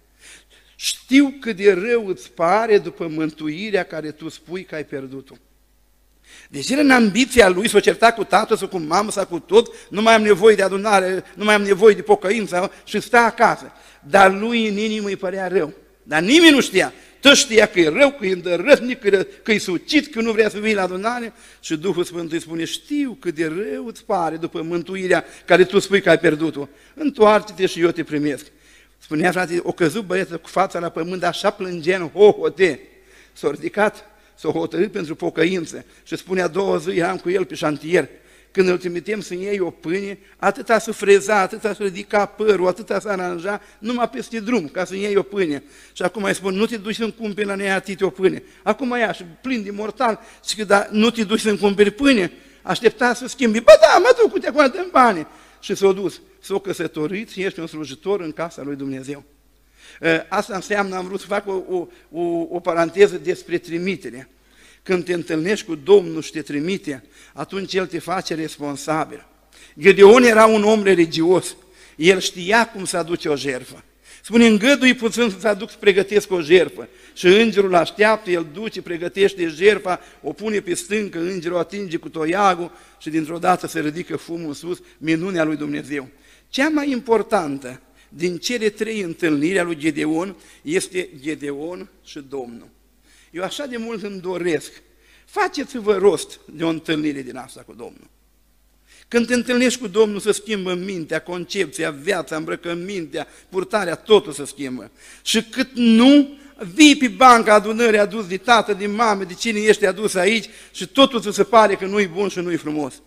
știu cât de rău îți pare după mântuirea care tu spui că ai pierdut-o. Deci el în ambiția lui s-o certa cu tatăl sau cu mamă sau cu tot, nu mai am nevoie de adunare, nu mai am nevoie de pocăință și sta acasă. Dar lui în inimă îi părea rău. Dar nimeni nu știa. Tot știa că e rău, că e îndărătnic, că e sucit, că nu vrea să vii la adunare. Și Duhul Sfânt îi spune, știu cât de rău îți pare după mântuirea care tu spui că ai pierdut-o. Întoarce-te și eu te primesc. Spunea, frate, o căzut băieță cu fața la pământ, așa plângea în hohote. S-a ridicat, s-a hotărât pentru pocăință și spune, a doua zi eram cu el pe șantier. Când îl trimitem să iei o pâine, atâta să freza, atâta să ridica părul, atâta să aranja, numai peste drum, ca să iei o pâine. Și acum îi spun, nu te duci să-mi cumperi la Nea Titi o pâine. Acum ia și plin de mortal, și că da, nu te duci să-mi cumperi pâine, aștepta să schimbi. Bă, da, mă duc, uite, acum dăm bani. Și s-a dus, s-a căsătorit și ești un slujitor în casa lui Dumnezeu. Asta înseamnă, am vrut să fac o, o, o, o paranteză despre trimitere. Când te întâlnești cu Domnul și te trimite, atunci El te face responsabil. Gedeon era un om religios. El știa cum să aduce o jertfă. Spune, îngădui puțin să-ți aduc să pregătesc o jertfă. Și îngerul așteaptă, el duce, pregătește jertfa, o pune pe stâncă, îngerul atinge cu toiagul și dintr-o dată se ridică fumul în sus, minunea lui Dumnezeu. Cea mai importantă din cele trei întâlniri a lui Gedeon este Gedeon și Domnul. Eu așa de mult îmi doresc, faceți-vă rost de o întâlnire din asta cu Domnul. Când te întâlnești cu Domnul, să schimbă mintea, concepția, viața, îmbrăcămintea, purtarea, totul să schimbă. Și cât nu, vii pe banca adunării adus de tată, de mame, de cine ești adus aici și totul ți se pare că nu-i bun și nu-i frumos.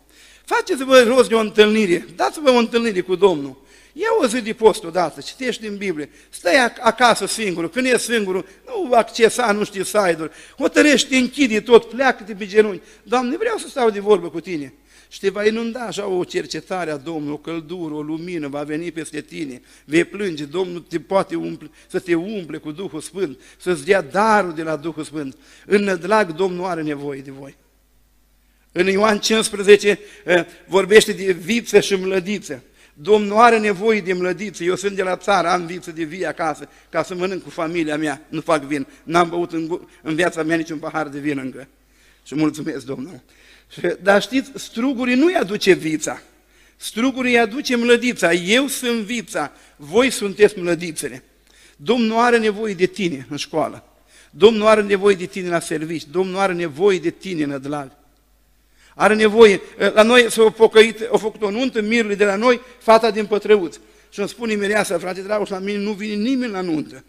faceți-vă rost de o întâlnire, dați-vă o întâlnire cu Domnul. Ia o zi de post odată, citești din Biblie, stai acasă singur, când ești singur, nu accesa, nu știi site-uri, hotărăști, te închide tot, pleacă-te pe genunchi. Doamne, vreau să stau de vorbă cu tine. Și te va inunda așa o cercetare a Domnului, o căldură, o lumină va veni peste tine, vei plânge, Domnul te poate umple, să te umple cu Duhul Sfânt, să-ți dea darul de la Duhul Sfânt. În nădlag Domnul are nevoie de voi. În Ioan cincisprezece vorbește de viță și mlădiță. Domnul are nevoie de mlădiță, eu sunt de la țară, am viță de vie acasă, ca să mănânc cu familia mea, nu fac vin, n-am băut în, în viața mea niciun pahar de vin încă. Și mulțumesc, Domnul. Dar știți, strugurii nu-i aduce vița, strugurii îi aduce mlădița, eu sunt vița, voi sunteți mlădițele. Domnul are nevoie de tine în școală, Domnul are nevoie de tine la servici, Domnul are nevoie de tine în nădlag. Are nevoie, la noi s-a pocăit, a făcut o nuntă, mirurile de la noi, fata din Pătrăuț. Și îmi spune mireasa, frate Dragoș, la mine nu vine nimeni la nuntă,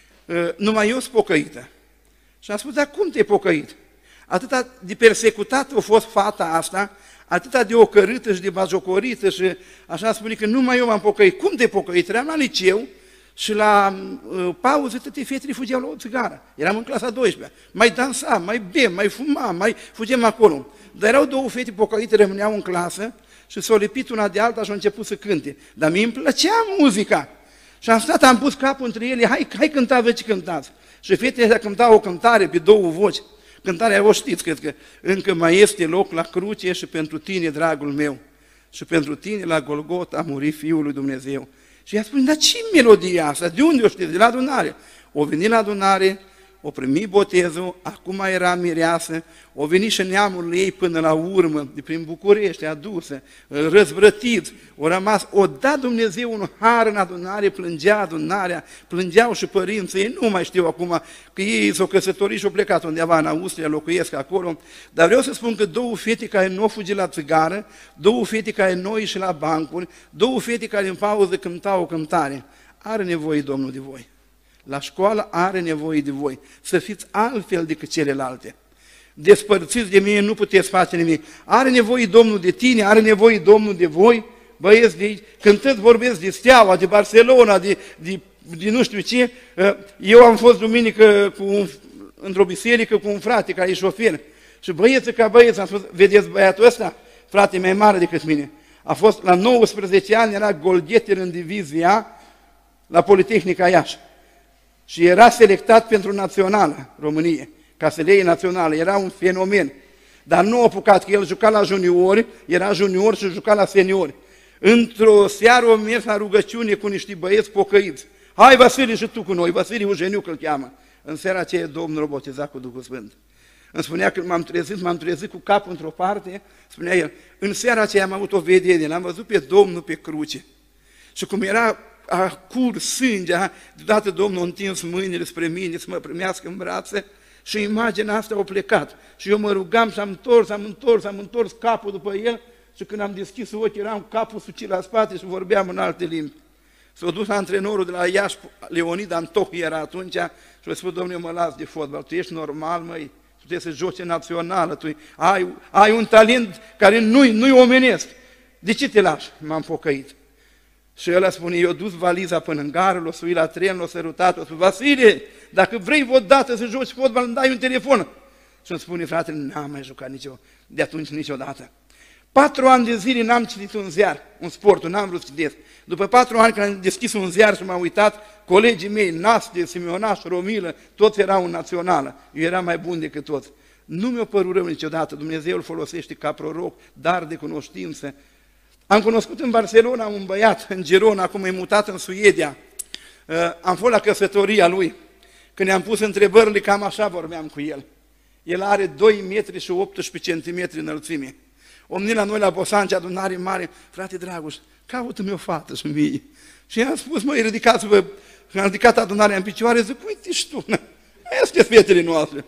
numai eu sunt pocăită. Și am spus, dar cum te-ai pocăit? Atâta de persecutată a fost fata asta, atâta de ocărâtă și de bagiocorită și așa spune că numai eu m-am pocăit. Cum te-ai pocăit? Eram la liceu și la uh, pauză toate fetele fugeau la o țigară. Eram în clasa a douăsprezecea. Mai dansam, mai bem, mai fumam, mai fugem acolo. Dar erau două fete pocăite, rămâneau în clasă și s-au lipit una de alta și au început să cânte. Dar mie îmi plăcea muzica. Și am stat, am pus capul între ele, hai, hai cânta, vă ce cântați. Și fetele astea cântau o cântare pe două voci. Cântarea o știți, cred că încă mai este loc la cruce și pentru tine, dragul meu. Și pentru tine la Golgota a murit Fiul lui Dumnezeu. Și ea spune, dar ce melodie asta? De unde o știți? De la adunare. O venit la adunare, o primit botezul, acum era mireasă, o venit și neamurile ei până la urmă, de prin București, adusă, răzvrătiți, o rămas, o dat Dumnezeu un har în adunare, plângea adunarea, plângeau și părinții, ei nu mai știu acum, că ei s-au căsătorit și au plecat undeva în Austria, locuiesc acolo, dar vreau să spun că două fete care nu au fugit la țigară, două fete care nu au ieșit la bancuri, două fete care în pauză cântau o cântare, are nevoie Domnul de voi. La școală are nevoie de voi, să fiți altfel decât celelalte. Despărțiți de mine, nu puteți face nimic. Are nevoie Domnul de tine, are nevoie Domnul de voi, băieți de aici. Cântând vorbesc de Steaua, de Barcelona, de, de, de nu știu ce. Eu am fost duminică cu un, într-o biserică cu un frate care e șofer. Și băieții ca băieți, am spus, vedeți băiatul ăsta? Frate mai mare decât mine. A fost la nouăsprezece ani, era golgheter în divizia la Politehnica Iași. Și era selectat pentru națională, Românie, ca să le iei națională, era un fenomen. Dar nu a apucat, că el juca la juniori, era junior și juca la seniori. Într-o seară a mers la rugăciune cu niște băieți pocăiți. Hai, Vasile, și tu cu noi, Vasile Eugeniu, că-l cheamă. În seara aceea Domnul l-a botezat cu Duhul Sfânt. Îmi spunea că m-am trezit, m-am trezit cu capul într-o parte, spunea el, în seara aceea am avut o vedere, l-am văzut pe Domnul pe cruce. Și cum era a curs sângea, deodată Domnul a întins mâinile spre mine să mă primească în brațe și imaginea asta a plecat. Și eu mă rugam și am întors, am întors, am întors capul după el și când am deschis ochii eram capul sucit la spate și vorbeam în alte limbi. S-a dus antrenorul de la Iași, Leonid Antoh era atunci și a spus, Domnule, mă las de fotbal, tu ești normal, măi, tu trebuie să joci națională, tu ai, ai un talent care nu-i nu-i omenesc. De ce te lași? M-am pocăit. Și ăla spune, eu dus valiza până în gară, l-o sui la tren, l-o sărutat, o spune, Vasile, dacă vrei odată să joci fotbal, îmi dai un telefon. Și îmi spune, fratele, n-am mai jucat nicio, de atunci niciodată. Patru ani de zile n-am citit un ziar, un sport, n-am vrut să citesc. După patru ani când am deschis un ziar și m-am uitat, colegii mei, Naste, Simionaș, Romilă, toți erau în națională. Eu eram mai bun decât toți. Nu mi-a părut rău niciodată, Dumnezeu îl folosește ca proroc, dar de cunoștință. Am cunoscut în Barcelona un băiat, în Girona, acum e mutat în Suedia. Am fost la căsătoria lui. Când ne-am pus întrebările, cam așa vorbeam cu el. El are doi metri și optsprezece centimetri înălțime. O venit la noi la Bosancea, adunare mare, frate Dragoș, caută-mi o fată și mie. Și i-am spus, măi, ridicați-vă, am ridicat adunarea în picioare, zic, uite și tu, aia sunt fetele noastre.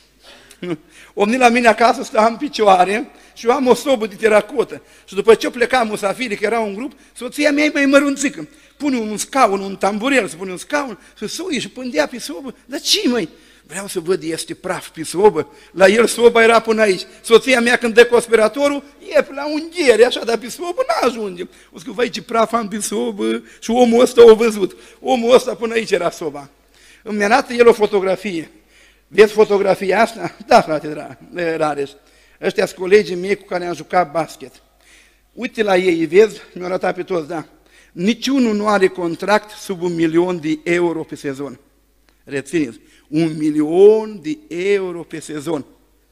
O venit la mine acasă, stăam în picioare și eu am o sobă de teracotă. Și după ce plecam musafirii, că era un grup, soția mea e mai mărunțică. Pune un scaun, un tamburel, să pune un scaun, și suie și pândea pe sobă. Dar ce, măi? Vreau să văd, este praf pe sobă. La el soba era până aici. Soția mea când dă conspiratorul, e pe la unghiere, așa, dar pe sobă n-ajungem. O zic, vai, ce praf am pe sobă și omul ăsta a văzut. Omul ăsta până aici era soba. Îmi arată el o fotografie. Vezi fotografia asta? Da, frate Rareș. Ăștia sunt colegii mei cu care am jucat basket. Uite la ei, vezi? Mi-au arătat pe toți, da. Niciunul nu are contract sub un milion de euro pe sezon. Rețineți, un milion de euro pe sezon.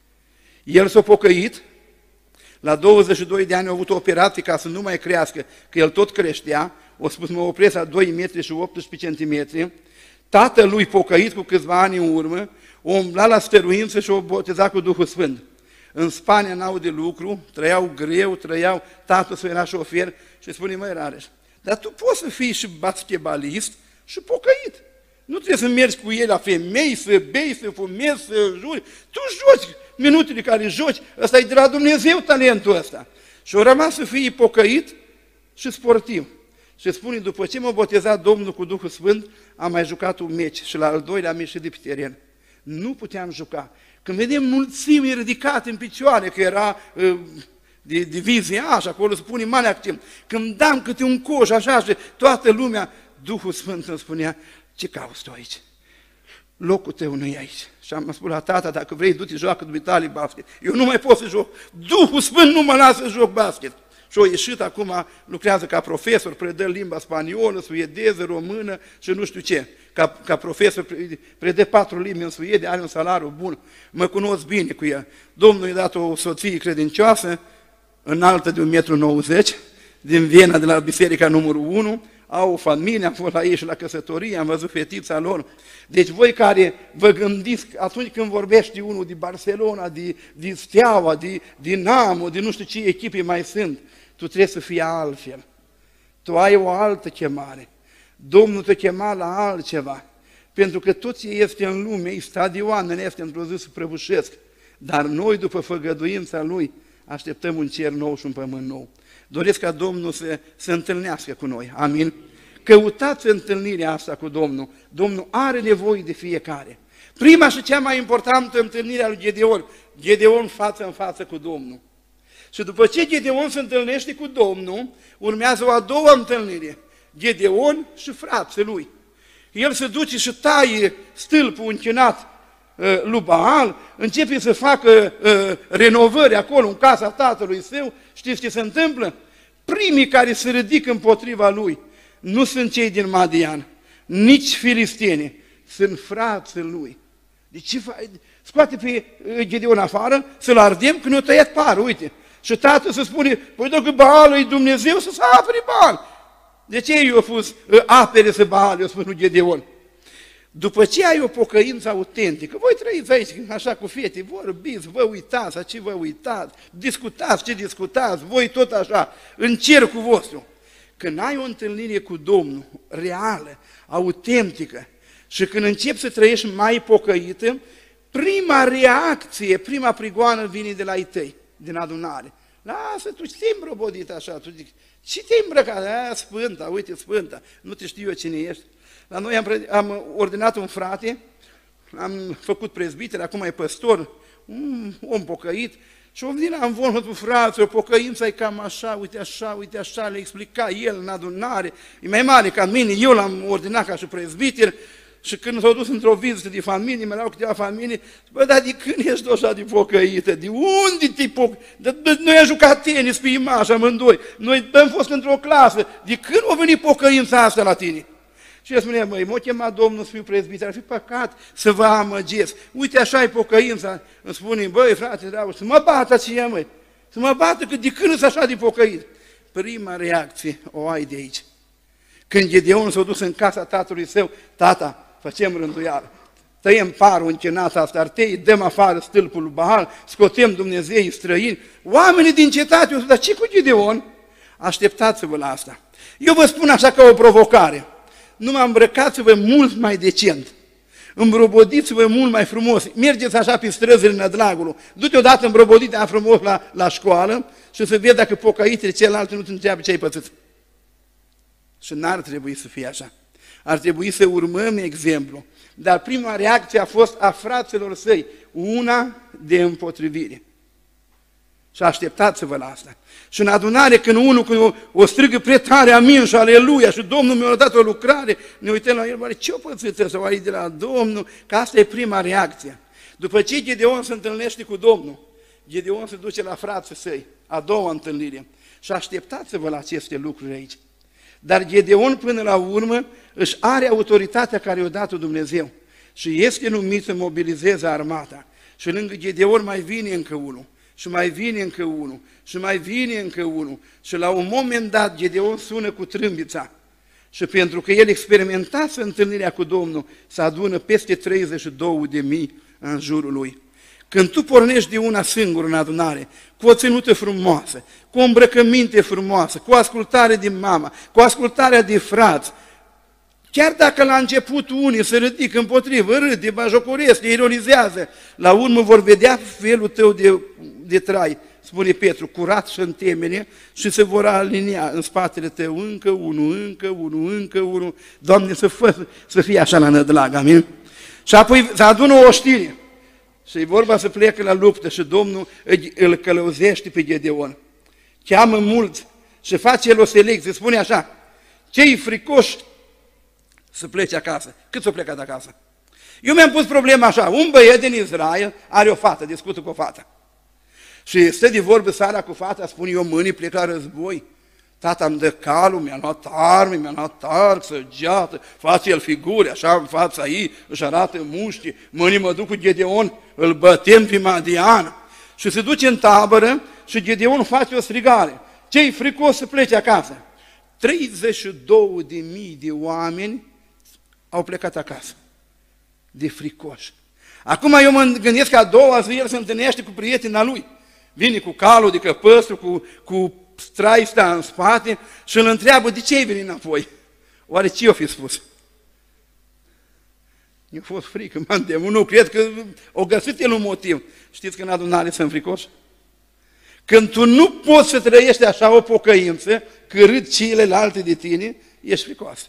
El s-a pocăit, la douăzeci și doi de ani a avut o operație ca să nu mai crească, că el tot creștea, o spus mă opresc la doi metri și optsprezece centimetri, tatălui pocăit cu câțiva ani în urmă, o umbla la stăruință și o boteza cu Duhul Sfânt. În Spania n-au de lucru, trăiau greu, trăiau, tatăl său era șofer și spune, măi Rareș, dar tu poți să fii și basketbalist și pocăit. Nu trebuie să mergi cu el la femei, să bei, să fumezi, să juri. Tu joci minutele care joci, ăsta e de la Dumnezeu talentul ăsta. Și-o rămas să fii pocăit și sportiv. Și spune, după ce m-a botezat Domnul cu Duhul Sfânt, am mai jucat un meci și la al doilea am ieșit de pe teren. Nu puteam juca. Când vedem mulțimi ridicate în picioare, că era uh, de divizia așa, acolo spune mare accent. Când dam câte un coș așa și toată lumea, Duhul Sfânt îmi spunea, ce cauți tu aici? Locul tău nu e aici. Și am spus la tata, dacă vrei, du-te, joacă dumitale basket. Eu nu mai pot să joc. Duhul Sfânt nu mă lasă să joc basket. Și a ieșit acum, lucrează ca profesor, predă limba spaniolă, suedeză, română și nu știu ce. Ca, ca profesor predă patru limbi în Suedia, are un salariu bun. Mă cunosc bine cu ea. Domnul i-a dat o soție credincioasă, înaltă de un metru nouăzeci, din Viena, de la biserica numărul unu, au o familie, am fost la ei și la căsătorie, am văzut fetița lor. Deci voi care vă gândiți atunci când vorbește unul de Barcelona, de, de Steaua, de Dinamo, de nu știu ce echipe mai sunt, tu trebuie să fii altfel. Tu ai o altă chemare. Domnul te chema la altceva. Pentru că tot ce este în lume, stadioanele este într-o zi să prăbușesc. Dar noi, după făgăduința Lui, așteptăm un cer nou și un pământ nou. Doresc ca Domnul să se întâlnească cu noi. Amin? Căutați întâlnirea asta cu Domnul. Domnul are nevoie de fiecare. Prima și cea mai importantă întâlnire a lui Gedeon. Gedeon față în față cu Domnul. Și după ce Gedeon se întâlnește cu Domnul, urmează o a doua întâlnire. Gedeon și frații lui. El se duce și taie stâlpul închinat uh, lui Baal, începe să facă uh, renovări acolo în casa tatălui său. Știți ce se întâmplă? Primii care se ridică împotriva lui nu sunt cei din Madian, nici filistenii, sunt frații lui. Deci ce faci? Scoate pe Gedeon afară, să-l ardem, că ne-a tăiat parul, uite. Și tatăl să spune, păi dacă Baalul e Dumnezeu, să se apere Baal. De ce i-a pus apere să Baal, i-a spus lui Gedeon? După ce ai o pocăință autentică, voi trăiți aici așa cu fete, vorbiți, vă uitați, a ce vă uitați, discutați ce discutați, voi tot așa, în cercul vostru. Când ai o întâlnire cu Domnul, reală, autentică, și când începi să trăiești mai pocăită, prima reacție, prima prigoană vine de la ei tăi, din adunare. Lasă, tu ce te-ai îmbrobodit așa? Tu zici, ce te-ai îmbrăcat? Aia, Sfânta, uite, Sfânta, nu te știu eu cine ești. La noi am, am ordinat un frate, am făcut prezbiter, acum e păstor, un om pocăit, și om din am vorbă cu frații, o pocăință e cam așa, uite așa, uite așa, le explica el în adunare, e mai mare ca mine, eu l-am ordinat ca și prezbiter, și când s-au dus într-o vizită de familie, mi-erau câteva familii, bă, dar de când ești așa de pocăită? De unde te pocăită? Noi am jucat tenis pe Imaș amândoi, noi am fost într-o clasă, de când a venit pocăința asta la tine? Și el spunea, măi, m-a chemat Domnul să fiu prezbiter, ar fi păcat să vă amăgesc. Uite, așa e pocăința. Îmi spune, băi, frate, dragă, să mă bată aceea, măi, să mă bată, că de când sunt așa de pocăit? Prima reacție o ai de aici. Când Gedeon s-a dus în casa tatălui său, tata, facem rânduială, tăiem parul închinat asta artei, dăm afară stâlpul lui Baal, scotem Dumnezeii străini, oamenii din cetate, eu zic, dar ce cu Gedeon? Așteptați-vă la asta. Eu vă spun așa ca o provocare. Numai îmbrăcați-vă mult mai decent, îmbrobodiți-vă mult mai frumos, mergeți așa pe străzile Nădragului, du-te odată îmbrobodit aia frumos la, la școală și să vezi dacă pocăitele celelalte nu te întreabă ce ai pățit. Și n-ar trebui să fie așa. Ar trebui să urmăm exemplu. dar prima reacție a fost a fraților săi, una de împotrivire. Și așteptați-vă la asta. Și în adunare, când unul când o, o strigă prea tare, amin și aleluia, și Domnul mi-a dat o lucrare, ne uităm la el, oare ce-o pățit ăsta, oare de la Domnul? Că asta e prima reacție. După ce Gedeon se întâlnește cu Domnul, Gedeon se duce la frații săi, a doua întâlnire. Și așteptați-vă la aceste lucruri aici. Dar Gedeon până la urmă își are autoritatea care i-a dat-o Dumnezeu și este numit să mobilizeze armata. Și lângă Gedeon mai vine încă unul, și mai vine încă unul, și mai vine încă unul. Și la un moment dat Gedeon sună cu trâmbița. Și pentru că el experimentase întâlnirea cu Domnul, se adună peste treizeci și două de mii în jurul lui. Când tu pornești de una singură în adunare, cu o ținută frumoasă, cu o îmbrăcăminte frumoasă, cu ascultare din mama, cu ascultarea de frați, chiar dacă la început unii se ridică împotrivă, râde, bajocoresc, ironizează, la urmă vor vedea felul tău de, de trai, spune Petru, curat și în temene, și se vor alinia în spatele tău încă unul, încă unul, încă unul. Doamne, să, fă, să fie așa la nădlag, amin? Și apoi se adună o oștire. Și e vorba să plece la luptă și Domnul îl călăuzește pe Gedeon. Cheamă mulți și face el o selecție, spune așa, cei fricoși să plece acasă. Cât s-o plecat acasă? Eu mi-am pus problema așa, un băiet din Israel are o fată, discută cu o fată. Și stă de vorbă seara cu fata, spune, eu mâine plec la război. Tata îmi dă calul, mi-a luat arme, mi-a luat arc, săgeată, face el figuri, așa în fața ei, își arată mușchi, mâine mă duc cu Gedeon, îl bătem pe Madian. Și se duce în tabără și Gedeon face o strigare. Ce-i fricos să plece acasă? treizeci și două de mii de oameni au plecat acasă, de fricoși. Acum eu mă gândesc că a doua zi el se întâlnește cu prietena lui. Vine cu calul de căpăstru, cu, cu straista în spate și îl întreabă, de ce ai venit înapoi? Oare ce i-o fi spus? Mi-a fost frică, mă îndemn, nu cred că o găsit el un motiv. Știți că în adunare sunt fricoși? Când tu nu poți să trăiești așa o pocăință, că râd celelalte de tine, ești fricos.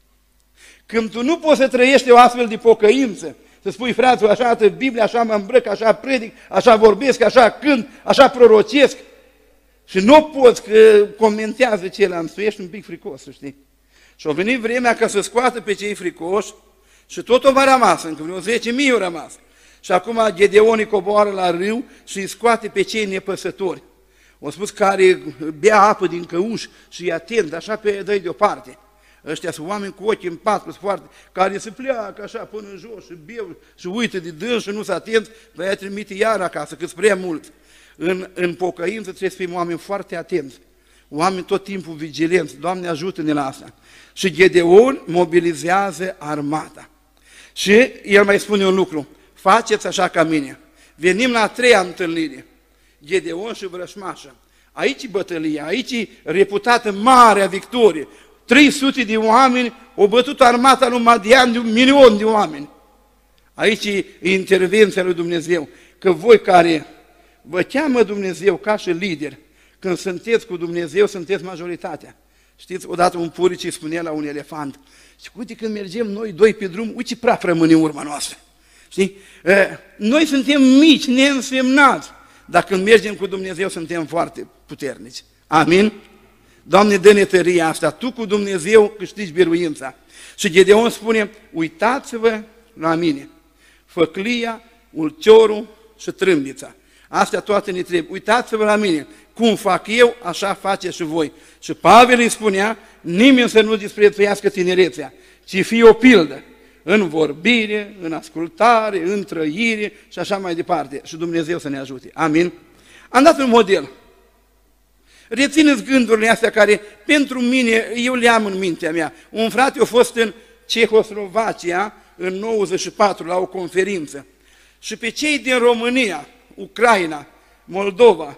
Când tu nu poți să trăiești o astfel de pocăință, să spui, frațul, așa arată Biblia, așa mă îmbrăc, așa predic, așa vorbesc, așa cânt, așa prorocesc, și nu poți că comentează ceilalți, tu ești un pic fricos, să știi. Și a venit vremea ca să scoată pe cei fricoși și tot o va rămas, încă vreo zece mii au rămas. Și acum Gedeon coboară la râu și îi scoate pe cei nepăsători. O spus care bea apă din căuș și e atent, așa pe dă-i deoparte. Ăștia sunt oameni cu ochii în patru, foarte, care se pleacă așa până în jos și beau și uită de dâns și nu s-a atent, dar ea trimite iar acasă, că-s prea mult. În, în pocăință trebuie să fim oameni foarte atenți, oameni tot timpul vigilenți. Doamne, ajută-ne la asta. Și Gedeon mobilizează armata. Și el mai spune un lucru, faceți așa ca mine. Venim la a treia întâlnire, Gedeon și vrășmașă. Aici e bătălia, aici e reputată marea victorie. trei sute de oameni au bătut armata lui Madian de un milion de oameni. Aici e intervenția lui Dumnezeu, că voi care vă cheamă Dumnezeu ca și lider, când sunteți cu Dumnezeu, sunteți majoritatea. Știți, odată un puric îi spunea la un elefant, și uite când mergem noi doi pe drum, uite ce praf rămâne în urma noastră. Știi? Noi suntem mici, neînsemnați, dar când mergem cu Dumnezeu suntem foarte puternici. Amin? Doamne, dă-ne tăria asta, Tu cu Dumnezeu câștigi biruința. Și Gedeon spune, uitați-vă la mine, făclia, ulciorul și trâmbița. Astea toate ne trebuie. Uitați-vă la mine, cum fac eu, așa faceți și voi. Și Pavel îi spunea, nimeni să nu disprețuiască tinerețea, ci fie o pildă în vorbire, în ascultare, în trăire și așa mai departe. Și Dumnezeu să ne ajute. Amin? Am dat un model. Rețineți gândurile astea care, pentru mine, eu le am în mintea mea. Un frate a fost în Cehoslovacia în nouăzeci și patru la o conferință. Și pe cei din România, Ucraina, Moldova,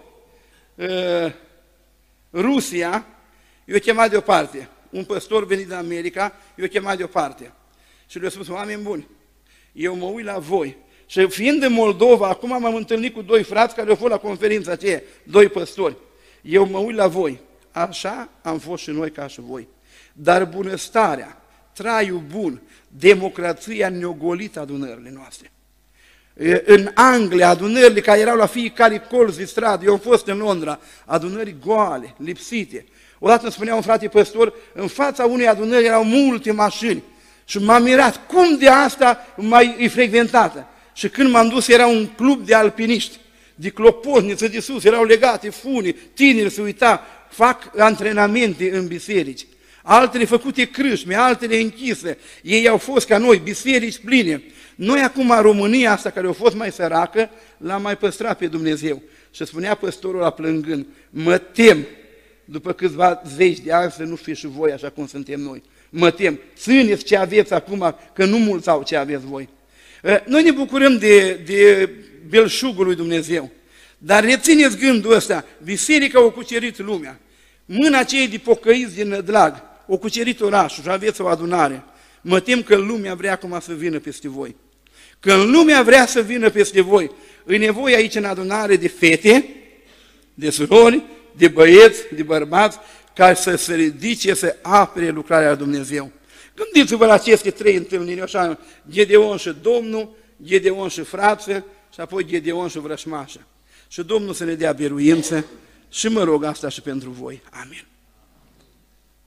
Rusia, i-a chemat deoparte. Un păstor venit din America, i-a chemat deoparte. Și le-a spus, oameni buni, eu mă uit la voi. Și fiind în Moldova, acum m-am întâlnit cu doi frați care au fost la conferința aceea, doi păstori. Eu mă uit la voi, așa am fost și noi ca și voi. Dar bunăstarea, traiul bun, democrația neogolită adunările noastre. În Anglia, adunările care erau la fiecare colț de stradă, eu am fost în Londra, adunări goale, lipsite. Odată îmi spunea un frate păstor, în fața unei adunări erau multe mașini și m-am mirat, cum de asta mai e frecventată? Și când m-am dus era un club de alpiniști, de clopotniță de sus, erau legate funii, tineri se uita, fac antrenamente în biserici. Altele făcute crâșme, altele închise. Ei au fost ca noi, biserici pline. Noi acum, România asta, care a fost mai săracă, l-am mai păstrat pe Dumnezeu. Și spunea păstorul ăla plângând, mă tem, după câțiva zeci de ani, să nu fiți și voi așa cum suntem noi. Mă tem, țineți ce aveți acum, că nu mulți au ce aveți voi. Noi ne bucurăm de, de belșugul lui Dumnezeu, dar rețineți gândul ăsta, biserica a cucerit lumea. Mâna aceea de pocăiți din Nădlag o cucerit orașul și aveți o adunare. Mă tem că lumea vrea acum să vină peste voi. Când lumea vrea să vină peste voi, e nevoie aici în adunare de fete, de surori, de băieți, de bărbați, care să se ridice, să apere lucrarea lui Dumnezeu. Gândiți-vă la aceste trei întâlniri, așa, Gedeon și Domnul, Gedeon și frață, și apoi Gedeon și vrășmașă. Și Domnul să ne dea biruință și mă rog asta și pentru voi. Amin.